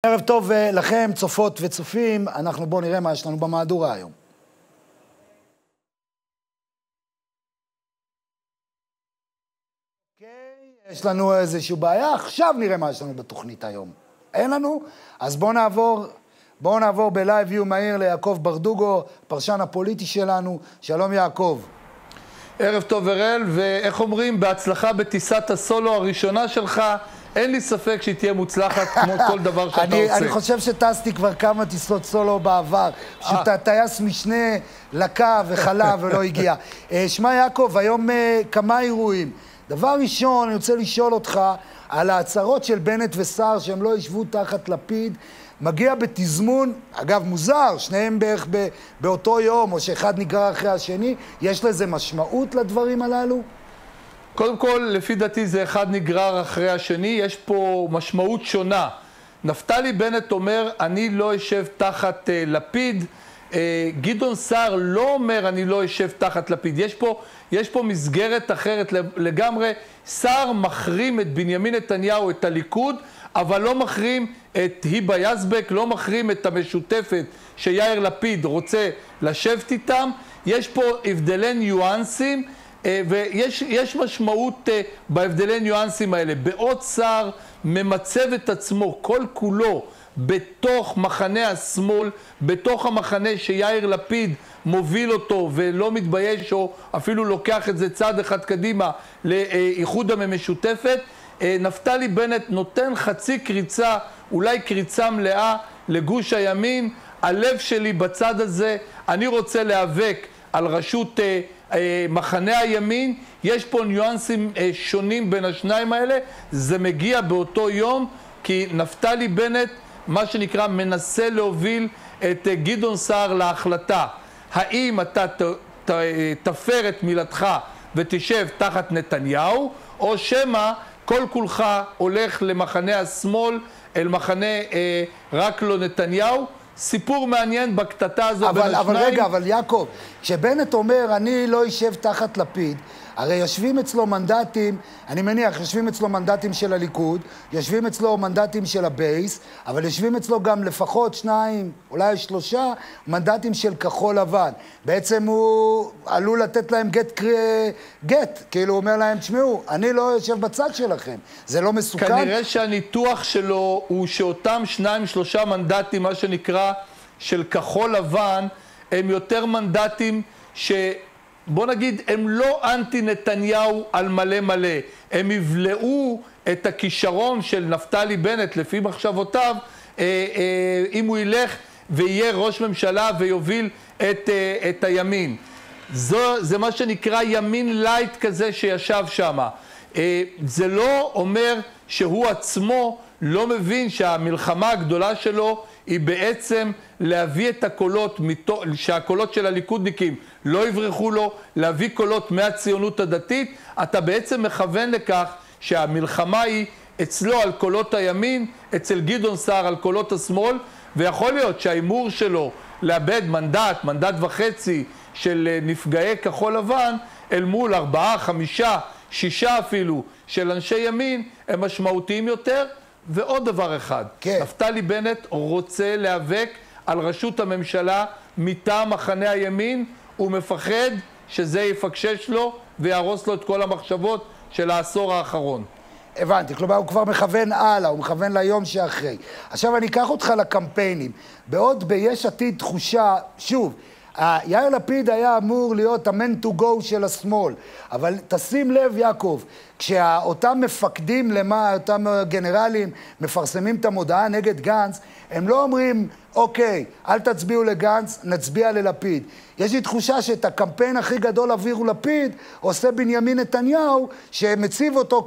ערב טוב לכם, צופות וצופים. בואו נראה מה יש לנו במהדורה היום. יש לנו איזושהי בעיה, עכשיו נראה מה יש לנו בתוכנית היום. אין לנו? אז בואו נעבור בלייב ויו מהיר ליעקב ברדוגו, פרשן הפוליטי שלנו. שלום יעקב. ערב טוב אראל, ואיך אומרים, בהצלחה בטיסת הסולו הראשונה שלך. אין לי ספק שהיא תהיה מוצלחת כמו כל דבר שאתה עושה. אני חושב שטסתי כבר כמה טיסות סולו בעבר. פשוט הטייס משנה לקה וחלה ולא הגיע. שמע יעקב, היום כמה אירועים. דבר ראשון, אני רוצה לשאול אותך על ההצהרות של בנט וסער שהם לא ישבו תחת לפיד. מגיע בתזמון, אגב מוזר, שניהם בערך באותו יום, או שאחד נגרר אחרי השני. יש לזה משמעות לדברים הללו? קודם כל, לפי דעתי זה אחד נגרר אחרי השני, יש פה משמעות שונה. נפתלי בנט אומר, אני לא אשב תחת לפיד. גדעון סער לא אומר, אני לא אשב תחת לפיד. יש פה מסגרת אחרת לגמרי. סער מחרים את בנימין נתניהו, את הליכוד, אבל לא מחרים את היבה יזבק, לא מחרים את המשותפת שיאיר לפיד רוצה לשבת איתם. יש פה הבדלי ניואנסים, ויש משמעות בהבדלי ניואנסים האלה. בעוד סער ממצב את עצמו כל כולו בתוך מחנה השמאל, בתוך המחנה שיאיר לפיד מוביל אותו ולא מתבייש או אפילו לוקח את זה צעד אחד קדימה לאיחוד המשותפת. נפתלי בנט נותן חצי קריצה, אולי קריצה מלאה לגוש הימין. הלב שלי בצד הזה, אני רוצה להיאבק על ראשות מחנה הימין. יש פה ניואנסים שונים בין השניים האלה. זה מגיע באותו יום כי נפתלי בנט, מה שנקרא, מנסה להוביל את גדעון סער להחלטה. האם אתה תפר את מילתך ותשב תחת נתניהו, או שמה כל כולך הולך למחנה השמאל, אל מחנה רק לא נתניהו. סיפור מעניין בקטטה הזו בין השניים. אבל יעקב, כשבנט אומר אני לא יישב תחת לפיד, הרי יושבים אצלו מנדטים, אני מניח, יושבים אצלו מנדטים של הליכוד, יושבים אצלו מנדטים של הבייס, אבל יושבים אצלו גם לפחות 2, אולי 3 מנדטים של כחול לבן. בעצם הוא עלול לתת להם גט, כאילו הוא אומר להם, תשמעו, אני לא יושב בצד שלכם, זה לא מסוכן. כנראה שהניתוח שלו הוא שאותם 2-3 מנדטים, מה שנקרא, של כחול לבן, הם יותר מנדטים בוא נגיד, הם לא אנטי נתניהו על מלא מלא. הם יבלעו את הכישרון של נפתלי בנט, לפי מחשבותיו, אם הוא ילך ויהיה ראש ממשלה ויוביל את הימין. זה מה שנקרא ימין לייט כזה שישב שם. זה לא אומר שהוא עצמו לא מבין שהמלחמה הגדולה שלו היא בעצם להביא את הקולות, שהקולות של הליכודניקים לא יברחו לו, להביא קולות מהציונות הדתית. אתה בעצם מכוון לכך שהמלחמה היא אצלו על קולות הימין, אצל גדעון סער על קולות השמאל, ויכול להיות שהאימור שלו לאבד מנדט וחצי של נפגעי כחול לבן, אל מול 4, 5, 6 אפילו של אנשי ימין, הם משמעותיים יותר. ועוד דבר אחד, כן. נפתלי בנט רוצה להיאבק על ראשות הממשלה מטעם מחנה הימין. הוא מפחד שזה יפקשש לו ויהרוס לו את כל המחשבות של העשור האחרון. הבנתי, כלומר הוא כבר מכוון הלאה, הוא מכוון ליום שאחרי. עכשיו אני אקח אותך לקמפיינים. בעוד ביש עתיד תחושה, שוב, יאיר לפיד היה אמור להיות ה-man to go של השמאל, אבל תשים לב יעקב, כשאותם מפקדים אותם גנרלים מפרסמים את המודעה נגד גנץ, הם לא אומרים, אוקיי, אל תצביעו לגנץ, נצביע ללפיד. יש לי תחושה שאת הקמפיין הכי גדול אווירו לפיד, עושה בנימין נתניהו, שמציב אותו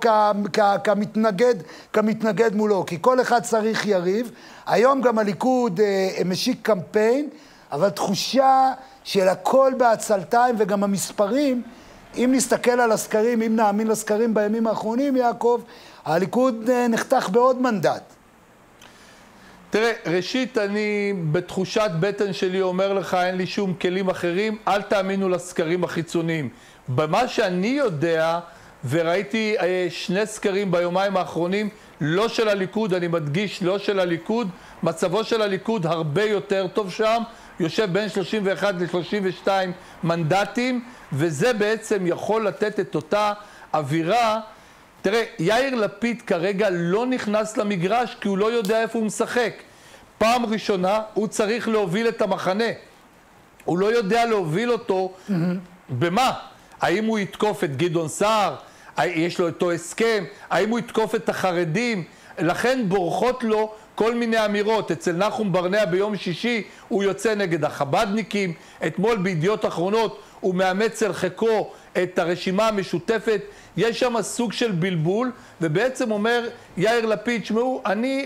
כמתנגד מולו, כי כל אחד צריך יריב. היום גם הליכוד משיק קמפיין, אבל תחושה של הכל בעצלתיים וגם המספרים, אם נסתכל על הסקרים, אם נאמין לסקרים בימים האחרונים, יעקב, הליכוד נחתך בעוד מנדט. תראה, ראשית אני בתחושת בטן שלי אומר לך, אין לי שום כלים אחרים, אל תאמינו לסקרים החיצוניים. במה שאני יודע, וראיתי 2 סקרים ביומיים האחרונים, לא של הליכוד, אני מדגיש, לא של הליכוד, מצבו של הליכוד הרבה יותר טוב שם, יושב בין 31 ל-32 מנדטים, וזה בעצם יכול לתת את אותה אווירה. תראה, יאיר לפיד כרגע לא נכנס למגרש כי הוא לא יודע איפה הוא משחק. פעם ראשונה הוא צריך להוביל את המחנה. הוא לא יודע להוביל אותו במה? האם הוא יתקוף את גדעון סער? יש לו אותו הסכם? האם הוא יתקוף את החרדים? לכן בורחות לו כל מיני אמירות. אצל נחום ברנע ביום שישי הוא יוצא נגד החבדניקים. אתמול בידיעות אחרונות הוא מאמץ אל חיקו את הרשימה המשותפת. יש שם סוג של בלבול, ובעצם אומר יאיר לפיד, שמעו,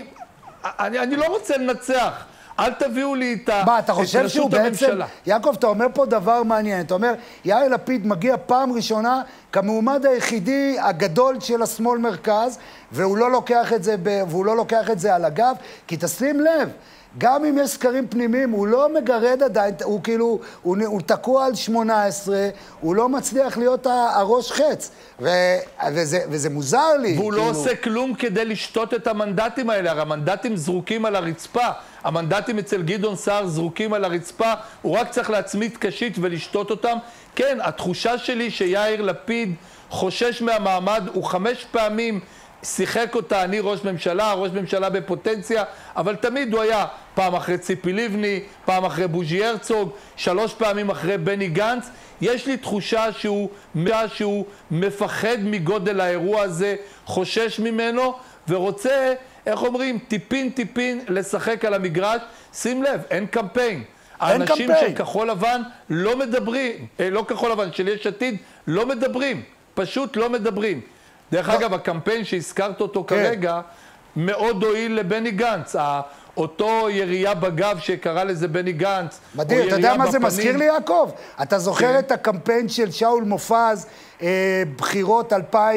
אני לא רוצה לנצח. אל תביאו לי את אתה חושב שהוא בעצם, יעקב, אתה אומר פה דבר מעניין, אתה אומר, יאיר לפיד מגיע פעם ראשונה כמועמד היחידי הגדול של השמאל מרכז, והוא לא לוקח את זה על הגב, כי תשים לב, גם אם יש סקרים פנימיים, הוא לא מגרד עדיין, הוא כאילו, הוא תקוע על 18, הוא לא מצליח להיות הראש חץ, וזה מוזר לי. והוא לא עושה כלום כדי לשתות את המנדטים האלה, הרי המנדטים זרוקים על הרצפה, המנדטים אצל גדעון סער זרוקים על הרצפה, הוא רק צריך להצמיד קשית ולשתות אותם. כן, התחושה שלי שיאיר לפיד חושש מהמעמד, הוא 5 פעמים שיחק אותה, אני ראש ממשלה בפוטנציה, אבל תמיד הוא היה פעם אחרי ציפי לבני, פעם אחרי בוז'י הרצוג, 3 פעמים אחרי בני גנץ. יש לי תחושה שהוא מפחד מגודל האירוע הזה, חושש ממנו, ורוצה, איך אומרים, טיפין לשחק על המגרש. שים לב, אין קמפיין. האנשים של כחול לבן לא מדברים, לא כחול לבן, של יש עתיד לא מדברים, פשוט לא מדברים. דרך אגב, הקמפיין שהזכרת אותו כרגע, מאוד הועיל לבני גנץ. אותו ירייה בגב שקרא לזה בני גנץ. מדהים, אתה יודע מה זה מזכיר לי, יעקב? אתה זוכר את הקמפיין של שאול מופז, בחירות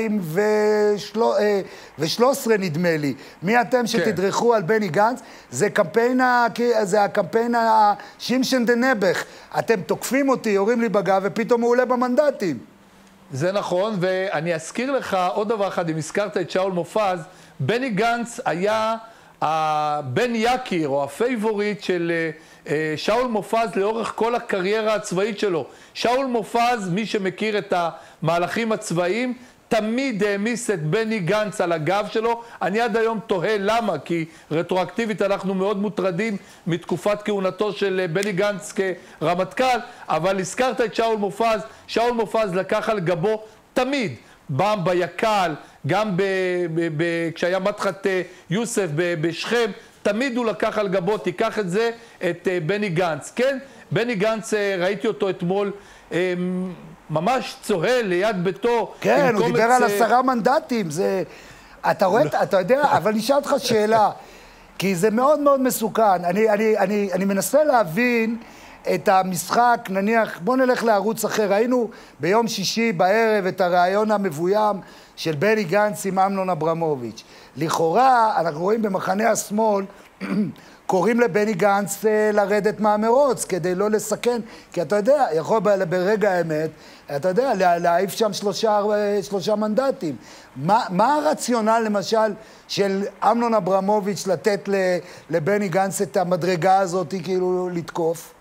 2013 נדמה לי. מי אתם שתדרכו על בני גנץ? זה הקמפיין השמשן דנבך. אתם תוקפים אותי, יורים לי בגב, ופתאום הוא עולה במנדטים. זה נכון, ואני אזכיר לך עוד דבר אחד, אם הזכרת את שאול מופז, בני גנץ היה הבן יקיר או הפייבוריט של שאול מופז לאורך כל הקריירה הצבאית שלו. שאול מופז, מי שמכיר את המהלכים הצבאיים, תמיד העמיס את בני גנץ על הגב שלו. אני עד היום תוהה למה, כי רטרואקטיבית אנחנו מאוד מוטרדים מתקופת כהונתו של בני גנץ כרמטכ"ל, אבל הזכרת את שאול מופז. שאול מופז לקח על גבו תמיד, פעם ביק"ל, גם כשהיה מדחת יוסף בשכם, תמיד הוא לקח על גבו, תיקח את זה, את בני גנץ. כן, בני גנץ, ראיתי אותו אתמול, ממש צוהל ליד ביתו. כן, הוא דיבר על 10 מנדטים, זה... אתה רואה, אתה יודע, אבל נשאל אותך שאלה, כי זה מאוד מאוד מסוכן. אני מנסה להבין את המשחק, נניח, בוא נלך לערוץ אחר. ראינו ביום שישי בערב את הרעיון המבוים של בני גנץ עם אמנון אברמוביץ'. לכאורה, אנחנו רואים במחנה השמאל, קוראים לבני גנץ לרדת מהמרוץ כדי לא לסכן, כי אתה יודע, יכול ברגע האמת, אתה יודע, להעיף שם 3 מנדטים. מה הרציונל, למשל, של אמנון אברמוביץ' לתת לבני גנץ את המדרגה הזאת, כאילו לתקוף?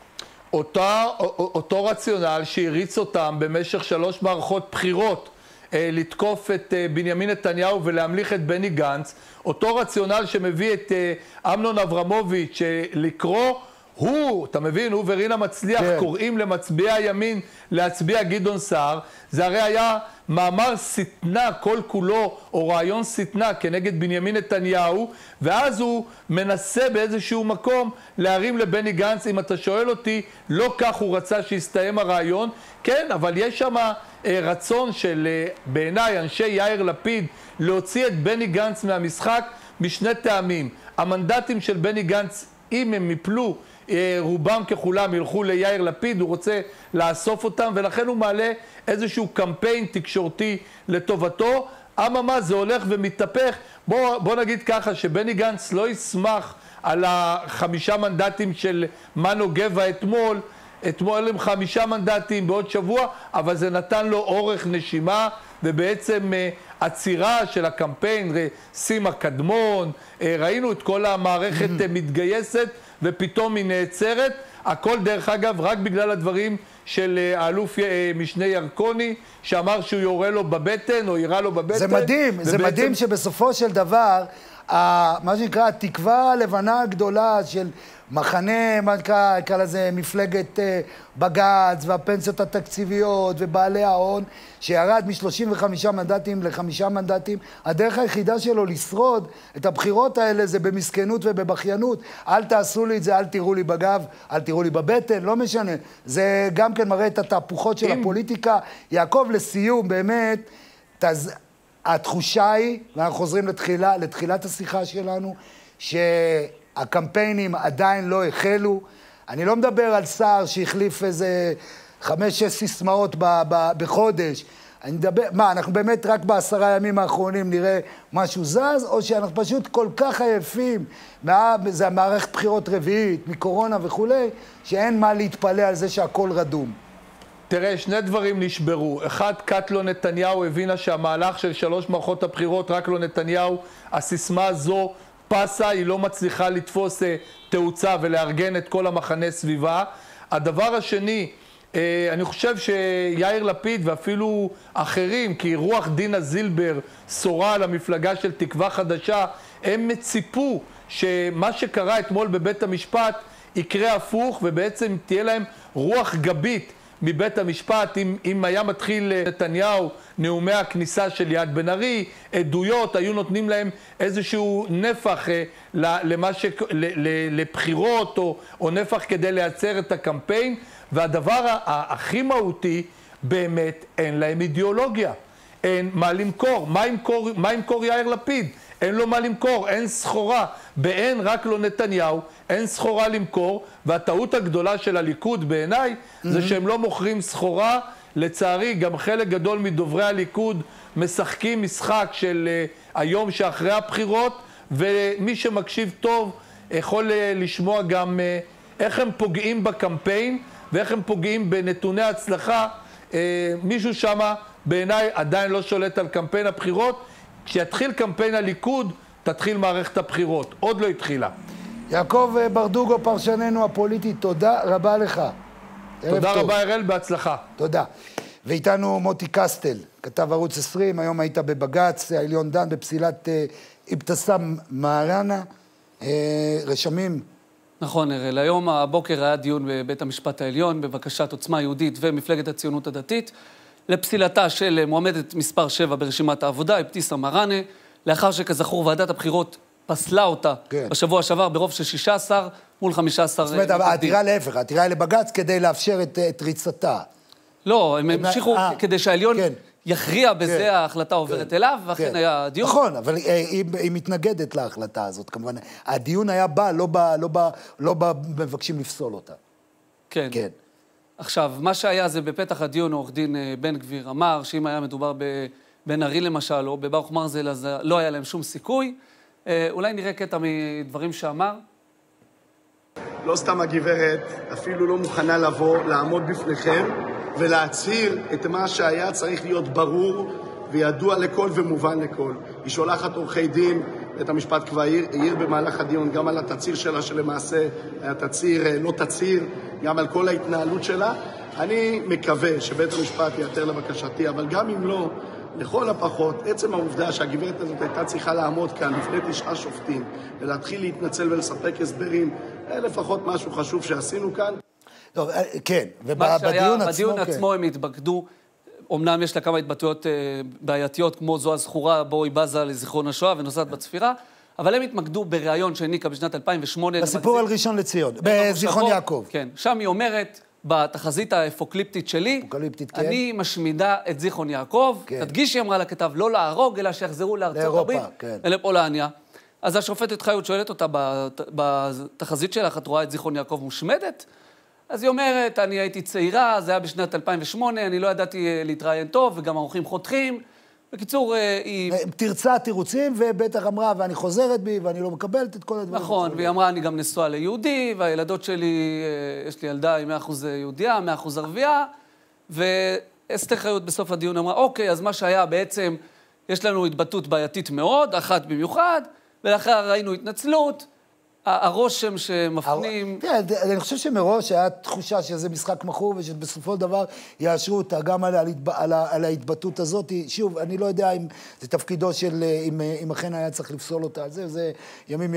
אותו רציונל שהריץ אותם במשך 3 מערכות בחירות, לתקוף את בנימין נתניהו ולהמליך את בני גנץ, אותו רציונל שמביא את אמנון אברמוביץ' לקרוא, אתה מבין, הוא ורינה מצליח קוראים למצביעי הימין להצביע גדעון סער, זה הרי היה מאמר סטנה כל כולו, או רעיון סטנה כנגד בנימין נתניהו, ואז הוא מנסה באיזשהו מקום להרים לבני גנץ. אם אתה שואל אותי, לא כך הוא רצה שיסתיים הרעיון, כן, אבל יש שם רצון של, בעיניי, אנשי יאיר לפיד, להוציא את בני גנץ מהמשחק משני טעמים. המנדטים של בני גנץ, אם הם יפלו, רובם ככולם ילכו ליאיר לפיד, הוא רוצה לאסוף אותם, ולכן הוא מעלה איזשהו קמפיין תקשורתי לטובתו. אממה, זה הולך ומתהפך. בוא נגיד ככה, שבני גנץ לא ישמח על 5 מנדטים של מנו גבע אתמול עם 5 מנדטים בעוד שבוע, אבל זה נתן לו אורך נשימה, ובעצם עצירה של הקמפיין, סימה קדמון, ראינו את כל המערכת מתגייסת ופתאום היא נעצרת, הכל דרך אגב רק בגלל הדברים של האלוף משנה ירקוני, שאמר שהוא יורה לו בבטן או ירה לו בבטן. זה מדהים, זה מדהים שבסופו של דבר, מה שנקרא, התקווה הלבנה הגדולה של מחנה, מה נקרא לזה, מפלגת בג"ץ והפנסיות התקציביות ובעלי ההון, שירד מ-35 מנדטים ל5 מנדטים, הדרך היחידה שלו לשרוד את הבחירות האלה זה במסכנות ובבכיינות. אל תעשו לי את זה, אל תראו לי בגב, אל תראו לי בבטן, לא משנה. זה גם כן מראה את התהפוכות של הפוליטיקה. יעקב, לסיום, באמת, התחושה היא, ואנחנו חוזרים לתחילת השיחה שלנו, שהקמפיינים עדיין לא החלו. אני לא מדבר על שר שהחליף איזה 5-6 סיסמאות בחודש. אני מדבר, אנחנו באמת רק ב10 ימים האחרונים נראה משהו זז, או שאנחנו פשוט כל כך עייפים, זה המערכת בחירות רביעית, מקורונה וכולי, שאין מה להתפלא על זה שהכל רדום. תראה, שני דברים נשברו. אחד, קטלו נתניהו הבינה שהמהלך של 3 מערכות הבחירות, רק לא נתניהו, הסיסמה הזו פסה, היא לא מצליחה לתפוס תאוצה ולארגן את כל המחנה סביבה. הדבר השני, אני חושב שיאיר לפיד ואפילו אחרים, כי רוח דינה זילבר שורה על המפלגה של תקווה חדשה, הם ציפו שמה שקרה אתמול בבית המשפט יקרה הפוך, ובעצם תהיה להם רוח גבית מבית המשפט. אם היה מתחיל נתניהו נאומי הכניסה של יד בן ארי, עדויות, היו נותנים להם איזשהו נפח לבחירות או נפח כדי לייצר את הקמפיין. והדבר הכי מהותי, באמת אין להם אידיאולוגיה, אין מה למכור. מה ימכור יאיר לפיד? אין לו מה למכור, אין סחורה. באין רק לא נתניהו, אין סחורה למכור, והטעות הגדולה של הליכוד בעיניי זה שהם לא מוכרים סחורה. לצערי גם חלק גדול מדוברי הליכוד משחקים משחק של היום שאחרי הבחירות, ומי שמקשיב טוב יכול לשמוע גם איך הם פוגעים בקמפיין ואיך הם פוגעים בנתוני הצלחה. מישהו שמה בעיניי עדיין לא שולט על קמפיין הבחירות. כשיתחיל קמפיין הליכוד, תתחיל מערכת הבחירות. עוד לא התחילה. יעקב ברדוגו, פרשננו הפוליטי, תודה רבה לך. תודה רבה, הראל, בהצלחה. תודה. ואיתנו מוטי קסטל, כתב ערוץ 20, היום היית בבג"ץ, העליון דן בפסילת אבתיסאם מראענה. רשמים? נכון, הראל. היום הבוקר היה דיון בבית המשפט העליון, בבקשת עוצמה יהודית ומפלגת הציונות הדתית, לפסילתה של מועמדת מספר 7 ברשימת העבודה, אבתיסאם מראענה, לאחר שכזכור ועדת הבחירות פסלה אותה בשבוע שעבר ברוב של 16 מול 15. זאת אומרת, העתירה להפך, העתירה היא לבג"ץ כדי לאפשר את ריצתה. לא, הם המשיכו כדי שהעליון יכריע בזה, ההחלטה עוברת אליו, ואכן היה דיון. נכון, אבל היא מתנגדת להחלטה הזאת, כמובן. הדיון היה לא מבקשים לפסול אותה. כן. עכשיו, מה שהיה זה בפתח הדיון, עורך דין בן גביר אמר שאם היה מדובר בבן ארי למשל, או בברוך מרזל, אז לא היה להם שום סיכוי. אולי נראה קטע מדברים שאמר. לא סתם הגברת אפילו לא מוכנה לבוא, לעמוד בפניכם ולהצהיר את מה שהיה צריך להיות ברור וידוע לכל ומובן לכל. היא שולחת עורכי דין, בית המשפט כבר העיר במהלך הדיון גם על התצהיר שלה, שלמעשה היה תצהיר, לא תצהיר, גם על כל ההתנהלות שלה. אני מקווה שבית המשפט ייעתר לבקשתי, אבל גם אם לא, לכל הפחות, עצם העובדה שהגברת הזאת הייתה צריכה לעמוד כאן לפני 9 שופטים ולהתחיל להתנצל ולספק הסברים, לפחות משהו חשוב שעשינו כאן. טוב, כן, ובדיון עצמו הם התבקדו, אמנם יש לה כמה התבטאויות בעייתיות, כמו זו הזכורה בו היא בזה לזיכרון השואה ונוסעת בצפירה, אבל הם התמקדו בראיון שהעניקה בשנת 2008. בסיפור על ראשון לציון, בזיכרון יעקב. כן, שם היא אומרת, בתחזית האפוקליפטית שלי, אני משמידה את זיכרון יעקב, תדגיש היא אמרה לכתב, לא להרוג, אלא שיחזרו לארצות הברית, לפולניה. אז השופטת חיות שואלת אותה, בתחזית שלך, את רואה את זיכרון יעקב מושמדת? אז היא אומרת, אני הייתי צעירה, זה היה בשנת 2008, אני לא ידעתי להתראיין טוב, וגם האורחים חותכים. בקיצור, היא... תרצה תירוצים, ובטח אמרה, ואני חוזרת בי, ואני לא מקבלת את כל הדברים. נכון, והיא אמרה, אני גם נשואה ליהודי, והילדות שלי, יש לי ילדה עם 100% יהודיה, 100% ערבייה, ואסתר חיות בסוף הדיון אמרה, אוקיי, אז מה שהיה בעצם, יש לנו התבטאות בעייתית מאוד, אחת במיוחד, ולאחר ראינו התנצלות, הרושם שמפנים... אני חושב שמראש היה תחושה שזה משחק מכור, ושבסופו של דבר יאשרו אותה גם על ההתבטאות הזאת. שוב, אני לא יודע אם זה תפקידו של, אם אכן היה צריך לפסול אותה על זה, זה ימים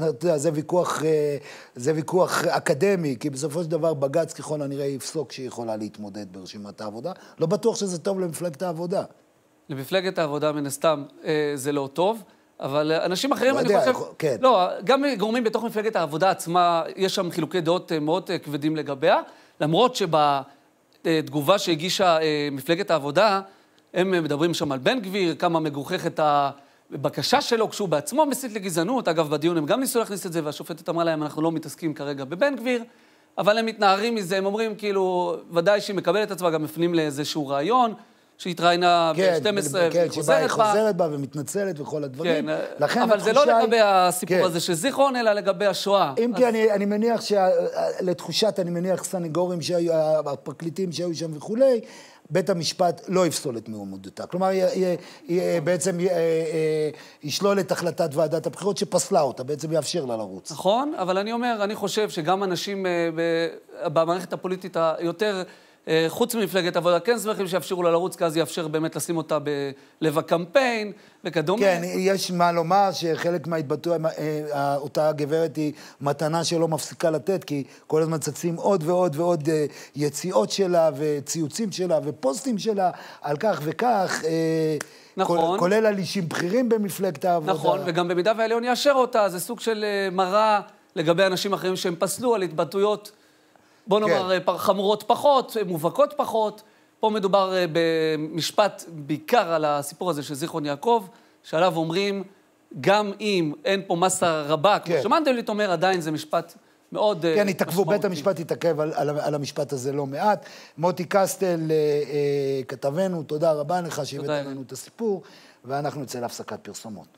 זה ויכוח אקדמי, כי בסופו של דבר בג"ץ ככל הנראה יפסוק שהיא יכולה להתמודד ברשימת העבודה. לא בטוח שזה טוב למפלגת העבודה. למפלגת העבודה מן הסתם זה לא טוב. אבל אנשים אחרים, אני חושב... כן. לא, גם גורמים בתוך מפלגת העבודה עצמה, יש שם חילוקי דעות מאוד כבדים לגביה, למרות שבתגובה שהגישה מפלגת העבודה, הם מדברים שם על בן גביר, כמה מגוחכת הבקשה שלו, כשהוא בעצמו מסית לגזענות. אגב, בדיון הם גם ניסו להכניס את זה, והשופטת אמרה להם, אנחנו לא מתעסקים כרגע בבן גביר, אבל הם מתנערים מזה, הם אומרים כאילו, ודאי שהיא מקבלת עצמה, גם מפנים לאיזשהו רעיון, שהתראיינה ב-12 והיא חוזרת בה ומתנצלת וכל הדברים. אבל זה לא לגבי הסיפור הזה של זיכרון, אלא לגבי השואה. אם כי אני מניח, לתחושת, אני מניח סניגורים, הפרקליטים שהיו שם וכולי, בית המשפט לא יפסול את מועמדותה. כלומר, בעצם ישלול את החלטת ועדת הבחירות שפסלה אותה, בעצם יאפשר לה לרוץ. נכון, אבל אני חושב שגם אנשים במערכת הפוליטית היותר... חוץ ממפלגת העבודה, כן שמחים שיאפשרו לה לרוץ, כי אז יאפשר באמת לשים אותה בלב הקמפיין וכדומה. כן, יש מה לומר שחלק מההתבטאות, אותה גברת היא מתנה שלא מפסיקה לתת, כי כל הזמן צצים עוד ועוד ועוד יציאות שלה וציוצים שלה ופוסטים שלה על כך וכך, נכון. כולל על אישים בכירים במפלגת העבודה. נכון, וגם במידה והעליון יאשר אותה, זה סוג של מראה לגבי אנשים אחרים שהם פסלו על התבטאויות, בוא נאמר, חמורות פחות, מובהקות פחות. פה מדובר במשפט בעיקר על הסיפור הזה של זיכרון יעקב, שעליו אומרים, גם אם אין פה מסה רבה, כמו שמנדלבליט אומר, עדיין זה משפט מאוד משמעותי. כן, התעכבו, בית המשפט התעכב על המשפט הזה לא מעט. מוטי קסטל כתבנו, תודה רבה לך שהבאת לנו את הסיפור, ואנחנו נצא להפסקת פרסומות.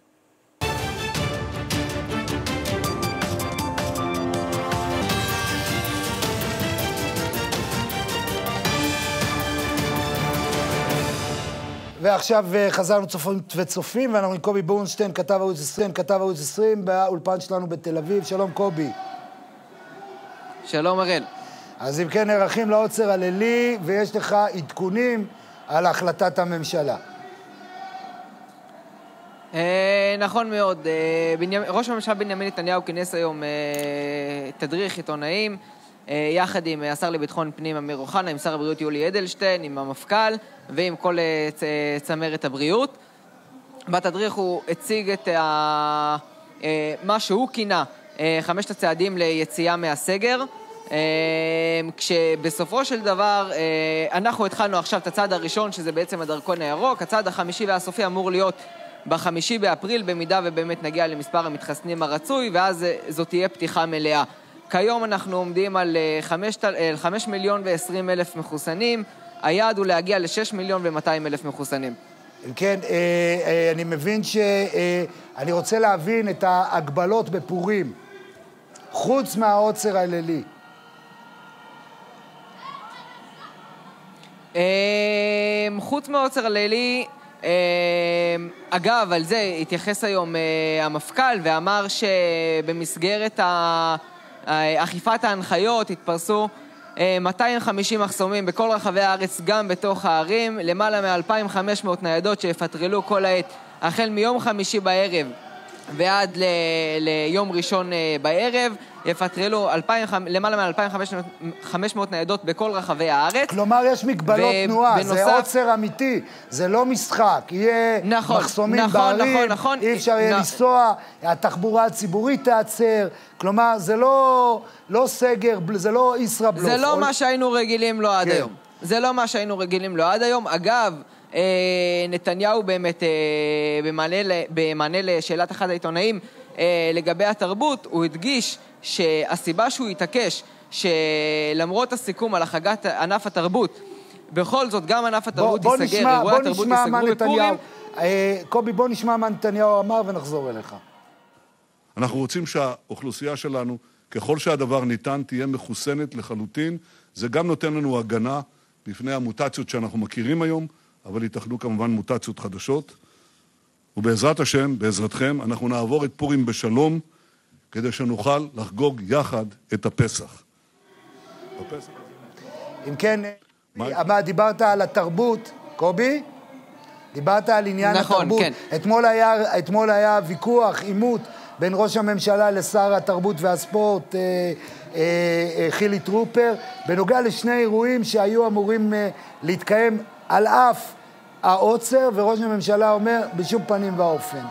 ועכשיו חזרנו צופות וצופים, ואנחנו עם קובי בורנשטיין, כתב ערוץ 20, באולפן שלנו בתל אביב. שלום קובי. שלום אראל. אז אם כן, נערכים לעוצר הלילי, ויש לך עדכונים על החלטת הממשלה. נכון מאוד. ראש הממשלה בנימין נתניהו כינס היום תדריך עיתונאים, יחד עם השר לביטחון פנים אמיר אוחנה, עם שר הבריאות יולי אדלשטיין, עם המפכ"ל ועם כל צמרת הבריאות. בתדריך הוא הציג את מה שהוא כינה 5 הצעדים ליציאה מהסגר, כשבסופו של דבר אנחנו התחלנו עכשיו את הצעד הראשון, שזה בעצם הדרכון הירוק. הצעד החמישי והסופי אמור להיות ב5 באפריל, במידה ובאמת נגיע למספר המתחסנים הרצוי, ואז זו תהיה פתיחה מלאה. כיום אנחנו עומדים על 5,020,000 מחוסנים, היעד הוא להגיע ל6,200,000 מחוסנים. כן, אני מבין אני רוצה להבין את ההגבלות בפורים, חוץ מהעוצר הלילי. חוץ מהעוצר הלילי, אגב, על זה התייחס היום המפכ"ל ואמר שבמסגרת אכיפת ההנחיות התפרסו 250 מחסומים בכל רחבי הארץ, גם בתוך הערים, למעלה מ-2,500 ניידות שיפטרלו כל העת, החל מיום חמישי בערב ועד ליום ראשון בערב, יפטרלו למעלה מ-2,500 ניידות בכל רחבי הארץ. כלומר, יש מגבלות תנועה, זה עוצר אמיתי, זה לא משחק, יהיה מחסומים בערים, אי אפשר יהיה לנסוע, התחבורה הציבורית תעצר, כלומר, זה לא סגר, זה לא ישראבלוף. זה לא מה שהיינו רגילים לו עד היום. זה לא מה שהיינו רגילים לו עד היום. אגב, נתניהו באמת, במענה לשאלת אחד העיתונאים, לגבי התרבות, הוא הדגיש שהסיבה שהוא התעקש, שלמרות הסיכום על החגת ענף התרבות, בכל זאת גם ענף התרבות ייסגר, אירועי התרבות ייסגרו בפורים. קובי, בוא נשמע מה נתניהו אמר ונחזור אליך. אנחנו רוצים שהאוכלוסייה שלנו, ככל שהדבר ניתן, תהיה מחוסנת לחלוטין. זה גם נותן לנו הגנה בפני המוטציות שאנחנו מכירים היום, אבל ייתכנו כמובן מוטציות חדשות. ובעזרת השם, בעזרתכם, אנחנו נעבור את פורים בשלום, כדי שנוכל לחגוג יחד את הפסח. אם כן, דיברת על התרבות, קובי? דיברת על עניין התרבות. כן. אתמול היה ויכוח, עימות, בין ראש הממשלה לשר התרבות והספורט, חילי טרופר, בנוגע לשני אירועים שהיו אמורים להתקיים על אף העוצר, וראש הממשלה אומר בשום פנים ואופן.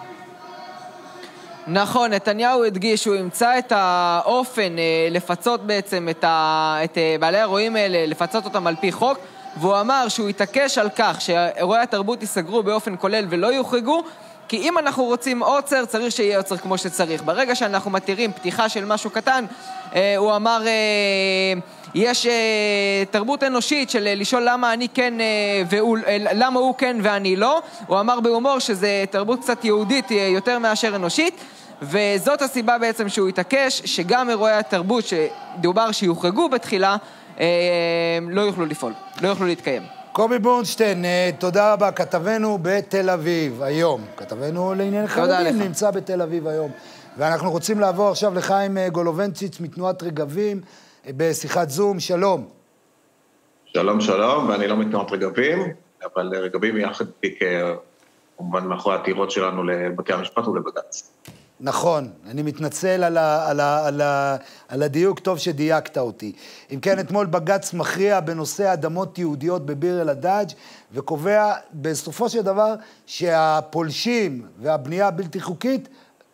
נכון, נתניהו הדגיש שהוא ימצא את האופן לפצות בעצם את בעלי האירועים האלה, לפצות אותם על פי חוק, והוא אמר שהוא יתעקש על כך שאירועי התרבות ייסגרו באופן כולל ולא יוחרגו, כי אם אנחנו רוצים עוצר, צריך שיהיה עוצר כמו שצריך. ברגע שאנחנו מתירים פתיחה של משהו קטן, הוא אמר, יש תרבות אנושית של לשאול למה אני כן, למה הוא כן ואני לא. הוא אמר בהומור שזה תרבות קצת יהודית יותר מאשר אנושית, וזאת הסיבה בעצם שהוא יתעקש שגם אירועי התרבות שדובר שיוחרגו בתחילה, לא יוכלו לפעול, לא יוכלו להתקיים. קובי בורנשטיין, תודה רבה, כתבנו בתל אביב היום. כתבנו לעניין חרדים, נמצא בתל אביב היום. ואנחנו רוצים לעבור עכשיו לחיים גולובנציץ מתנועת רגבים בשיחת זום. שלום. שלום, שלום, ואני לא מתנועת רגבים, אבל רגבים יחד כמובן מאחורי העתירות שלנו לבתי המשפט ולבג"ץ. נכון, אני מתנצל על הדיוק, טוב שדייקת אותי. אם כן, אתמול בג"ץ מכריע בנושא אדמות יהודיות בביר אל-הדאג' וקובע בסופו של דבר שהפולשים והבנייה הבלתי חוקית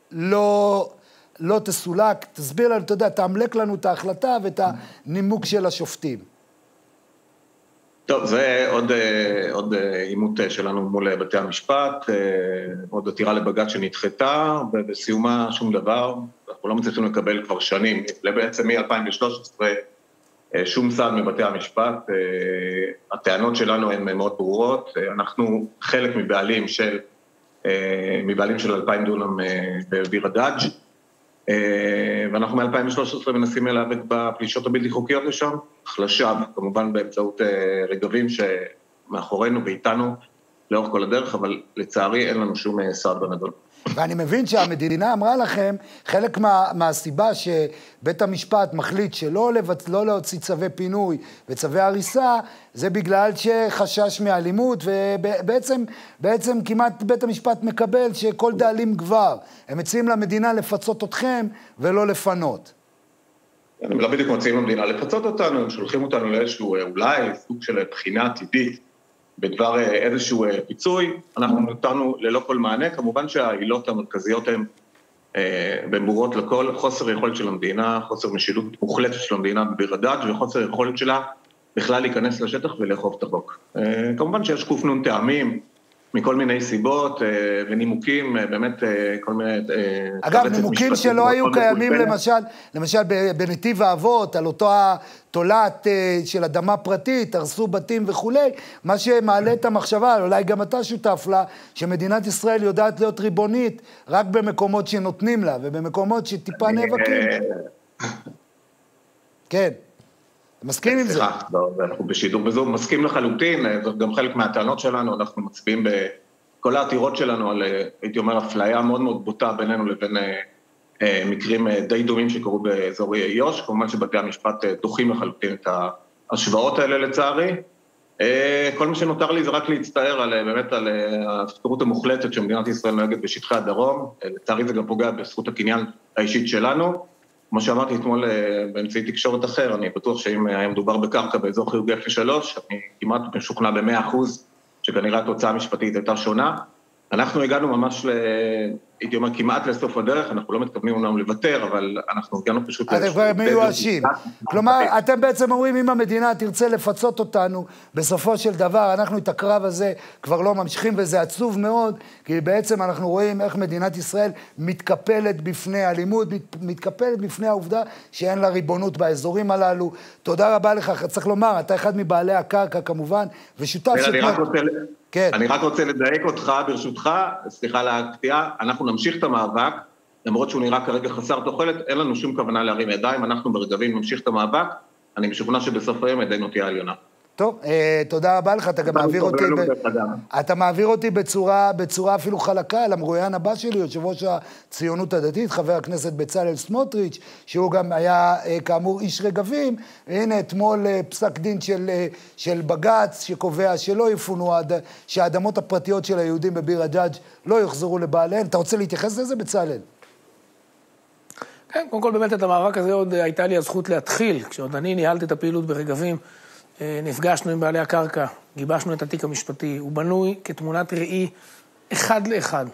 לא תסולק. תסביר לנו, אתה יודע, תעמלק לנו את ההחלטה ואת הנימוק של השופטים. טוב, זה עוד עימות שלנו מול בתי המשפט, עוד עתירה לבג"ץ שנדחתה, ובסיומה שום דבר, אנחנו לא מצליחים לקבל כבר שנים, בעצם מ-2013, שום סעד מבתי המשפט. הטענות שלנו הן מאוד ברורות, אנחנו חלק מבעלים של 2,000 דונם בביר הדאג', ואנחנו מ-2013 מנסים להיאבק בפלישות הבלתי חוקיות לשם, חלשה, כמובן באמצעות רגבים שמאחורינו ואיתנו לאורך כל הדרך, אבל לצערי אין לנו שום סעד בנדון. ואני מבין שהמדינה אמרה לכם, חלק מהסיבה שבית המשפט מחליט שלא להוציא צווי פינוי וצווי הריסה, זה בגלל שחשש מאלימות, ובעצם כמעט בית המשפט מקבל שכל דאלים גבר. הם מציעים למדינה לפצות אתכם ולא לפנות. הם לא בדיוק מציעים למדינה לפצות אותנו, הם שולחים אותנו לאיזשהו אולי סוג של בחינה עתידית, בדבר איזשהו פיצוי. אנחנו נותרנו ללא כל מענה, כמובן שהעילות המרכזיות הן ברורות לכל, חוסר יכולת של המדינה, חוסר משילות מוחלטת של המדינה בביר הדאג' וחוסר יכולת שלה בכלל להיכנס לשטח ולאכוף את החוק. כמובן שיש קופנון טעמים מכל מיני סיבות ונימוקים, באמת כל מיני... אגב, נימוקים שלא היו קיימים למשל בנתיב האבות, על אותו התולעת של אדמה פרטית, הרסו בתים וכו', מה שמעלה את המחשבה, אולי גם אתה שותף לה, שמדינת ישראל יודעת להיות ריבונית רק במקומות שנותנים לה, ובמקומות שטיפה נאבקים. כן. מסכים עם זה? סליחה, אנחנו בשידור בזום, מסכים לחלוטין, זאת גם חלק מהטענות שלנו, אנחנו מצביעים בכל העתירות שלנו על, הייתי אומר, אפליה מאוד מאוד בוטה בינינו לבין מקרים די דומים שקורו באזורי איו"ש, כמובן שבתי המשפט דוחים לחלוטין את ההשוואות האלה לצערי. כל מה שנותר לי זה רק להצטער באמת על ההפקרות המוחלטת שמדינת ישראל נוהגת בשטחי הדרום, לצערי זה גם פוגע בזכות הקניין האישית שלנו, כמו שאמרתי אתמול באמצעי תקשורת אחר, אני בטוח שאם היה מדובר בקרקע באזור חיוג 03, אני כמעט משוכנע ב100% שכנראה התוצאה המשפטית הייתה שונה. אנחנו הגענו ממש, הייתי אומר, כמעט לסוף הדרך, אנחנו לא מתכוונים אומנם לוותר, אבל אנחנו הגענו פשוט... אתם כבר מיואשים. כלומר, אתם בעצם אומרים, אם המדינה תרצה לפצות אותנו, בסופו של דבר, אנחנו את הקרב הזה כבר לא ממשיכים, וזה עצוב מאוד, כי בעצם אנחנו רואים איך מדינת ישראל מתקפלת בפני אלימות, מתקפלת בפני העובדה שאין לה ריבונות באזורים הללו. תודה רבה לך, צריך לומר, אתה אחד מבעלי הקרקע כמובן, ושותף אני רק רוצה לדייק אותך, ברשותך, סליחה על הקטיעה, אנחנו נמשיך את המאבק, למרות שהוא נראה כרגע חסר תוחלת, אין לנו שום כוונה להרים ידיים, אנחנו ברגבים נמשיך את המאבק, אני משוכנע שבסוף היום ידינו תהיה עליונה. טוב, תודה רבה לך, אתה גם מעביר אותי בצורה אפילו חלקה למרואיין הבא שלי, יושב ראש הציונות הדתית, חבר הכנסת בצלאל סמוטריץ', שהוא גם היה כאמור איש רגבים, והנה אתמול פסק דין של בג"ץ שקובע שלא יפונו, שהאדמות הפרטיות של היהודים בביר הדאג' לא יוחזרו לבעליהם. אתה רוצה להתייחס לזה, בצלאל? כן, קודם כל באמת את המאבק הזה עוד הייתה לי הזכות להתחיל, כשעוד אני ניהלתי את הפעילות ברגבים, נפגשנו עם בעלי הקרקע, גיבשנו את התיק המשפטי, הוא בנוי כתמונת ראי אחד לאחד,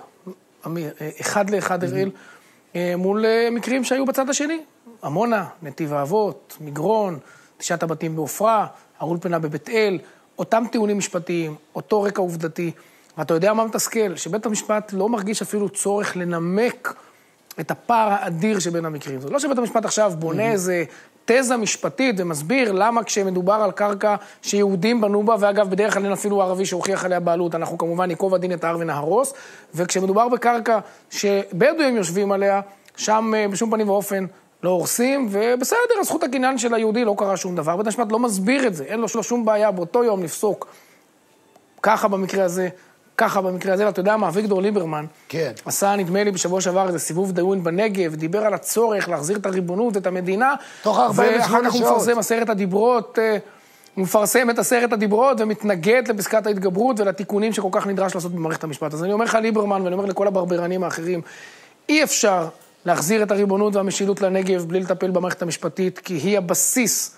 אחד לאחד הראיל, מול מקרים שהיו בצד השני, עמונה, נתיב האבות, מגרון, 9 הבתים בעופרה, האולפנה בבית אל, אותם טיעונים משפטיים, אותו רקע עובדתי, ואתה יודע מה מתסכל, שבית המשפט לא מרגיש אפילו צורך לנמק את הפער האדיר שבין המקרים. זה לא שבית המשפט עכשיו בונה איזה תזה משפטית ומסביר למה כשמדובר על קרקע שיהודים בנו בה, ואגב בדרך כלל אין אפילו ערבי שהוכיח עליה בעלות, אנחנו כמובן ניקוב הדין את ההר ונהרוס, וכשמדובר בקרקע שבדואים יושבים עליה, שם בשום פנים ואופן לא הורסים, ובסדר, הזכות הקניין של היהודי לא קרה שום דבר, בית המשפט לא מסביר את זה, אין לו שום בעיה באותו יום לפסוק ככה במקרה הזה, ככה במקרה הזה, ואתה יודע מה, אביגדור ליברמן, כן. עשה, נדמה לי, בשבוע שעבר איזה סיבוב דיון בנגב, דיבר על הצורך להחזיר את הריבונות, את המדינה, תוך 48 שעות. ואחר כך הוא מפרסם עשרת הדיברות, הוא מפרסם את 10 הדיברות, ומתנגד לפסקת ההתגברות ולתיקונים שכל כך נדרש לעשות במערכת המשפט. אז אני אומר לך ליברמן, ואני אומר לכל הברברנים האחרים, אי אפשר להחזיר את הריבונות והמשילות לנגב בלי לטפל במערכת המשפטית, כי היא הבסיס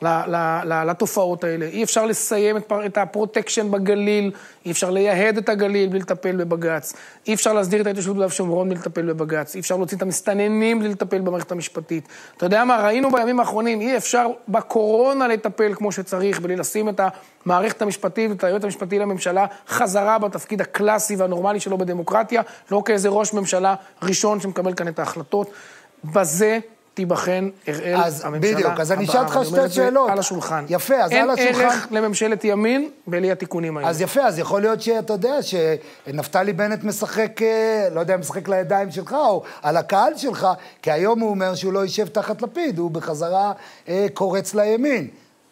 לתופעות האלה. אי אפשר לסיים את הפרוטקשן בגליל, אי אפשר לייהד את הגליל בלי לטפל בבג"ץ, אי אפשר להסדיר את ההתיישבות ביהודה ושומרון בלי לטפל בבג"ץ, אי אפשר להוציא את המסתננים בלי לטפל במערכת המשפטית. אתה יודע מה, ראינו בימים האחרונים, אי אפשר בקורונה לטפל כמו שצריך, בלי לשים את המערכת המשפטית ואת היועץ המשפטי לממשלה חזרה בתפקיד הקלאסי והנורמלי שלו בדמוקרטיה, לא כאיזה ראש ממשלה ראשון שמקבל כאן את ההחלטות. בזה תיבחן הראל הממשלה. בדיוק, אז אני אשאל אותך שתי שאלות. על השולחן. יפה, אז על השולחן. אין ערך לממשלת ימין בלי התיקונים האלה. אז יפה, אז יכול להיות שאתה יודע שנפתלי בנט משחק, לא יודע, משחק לידיים שלך או על הקהל שלך, כי היום הוא אומר שהוא לא יישב תחת לפיד, הוא בחזרה קורץ לימין.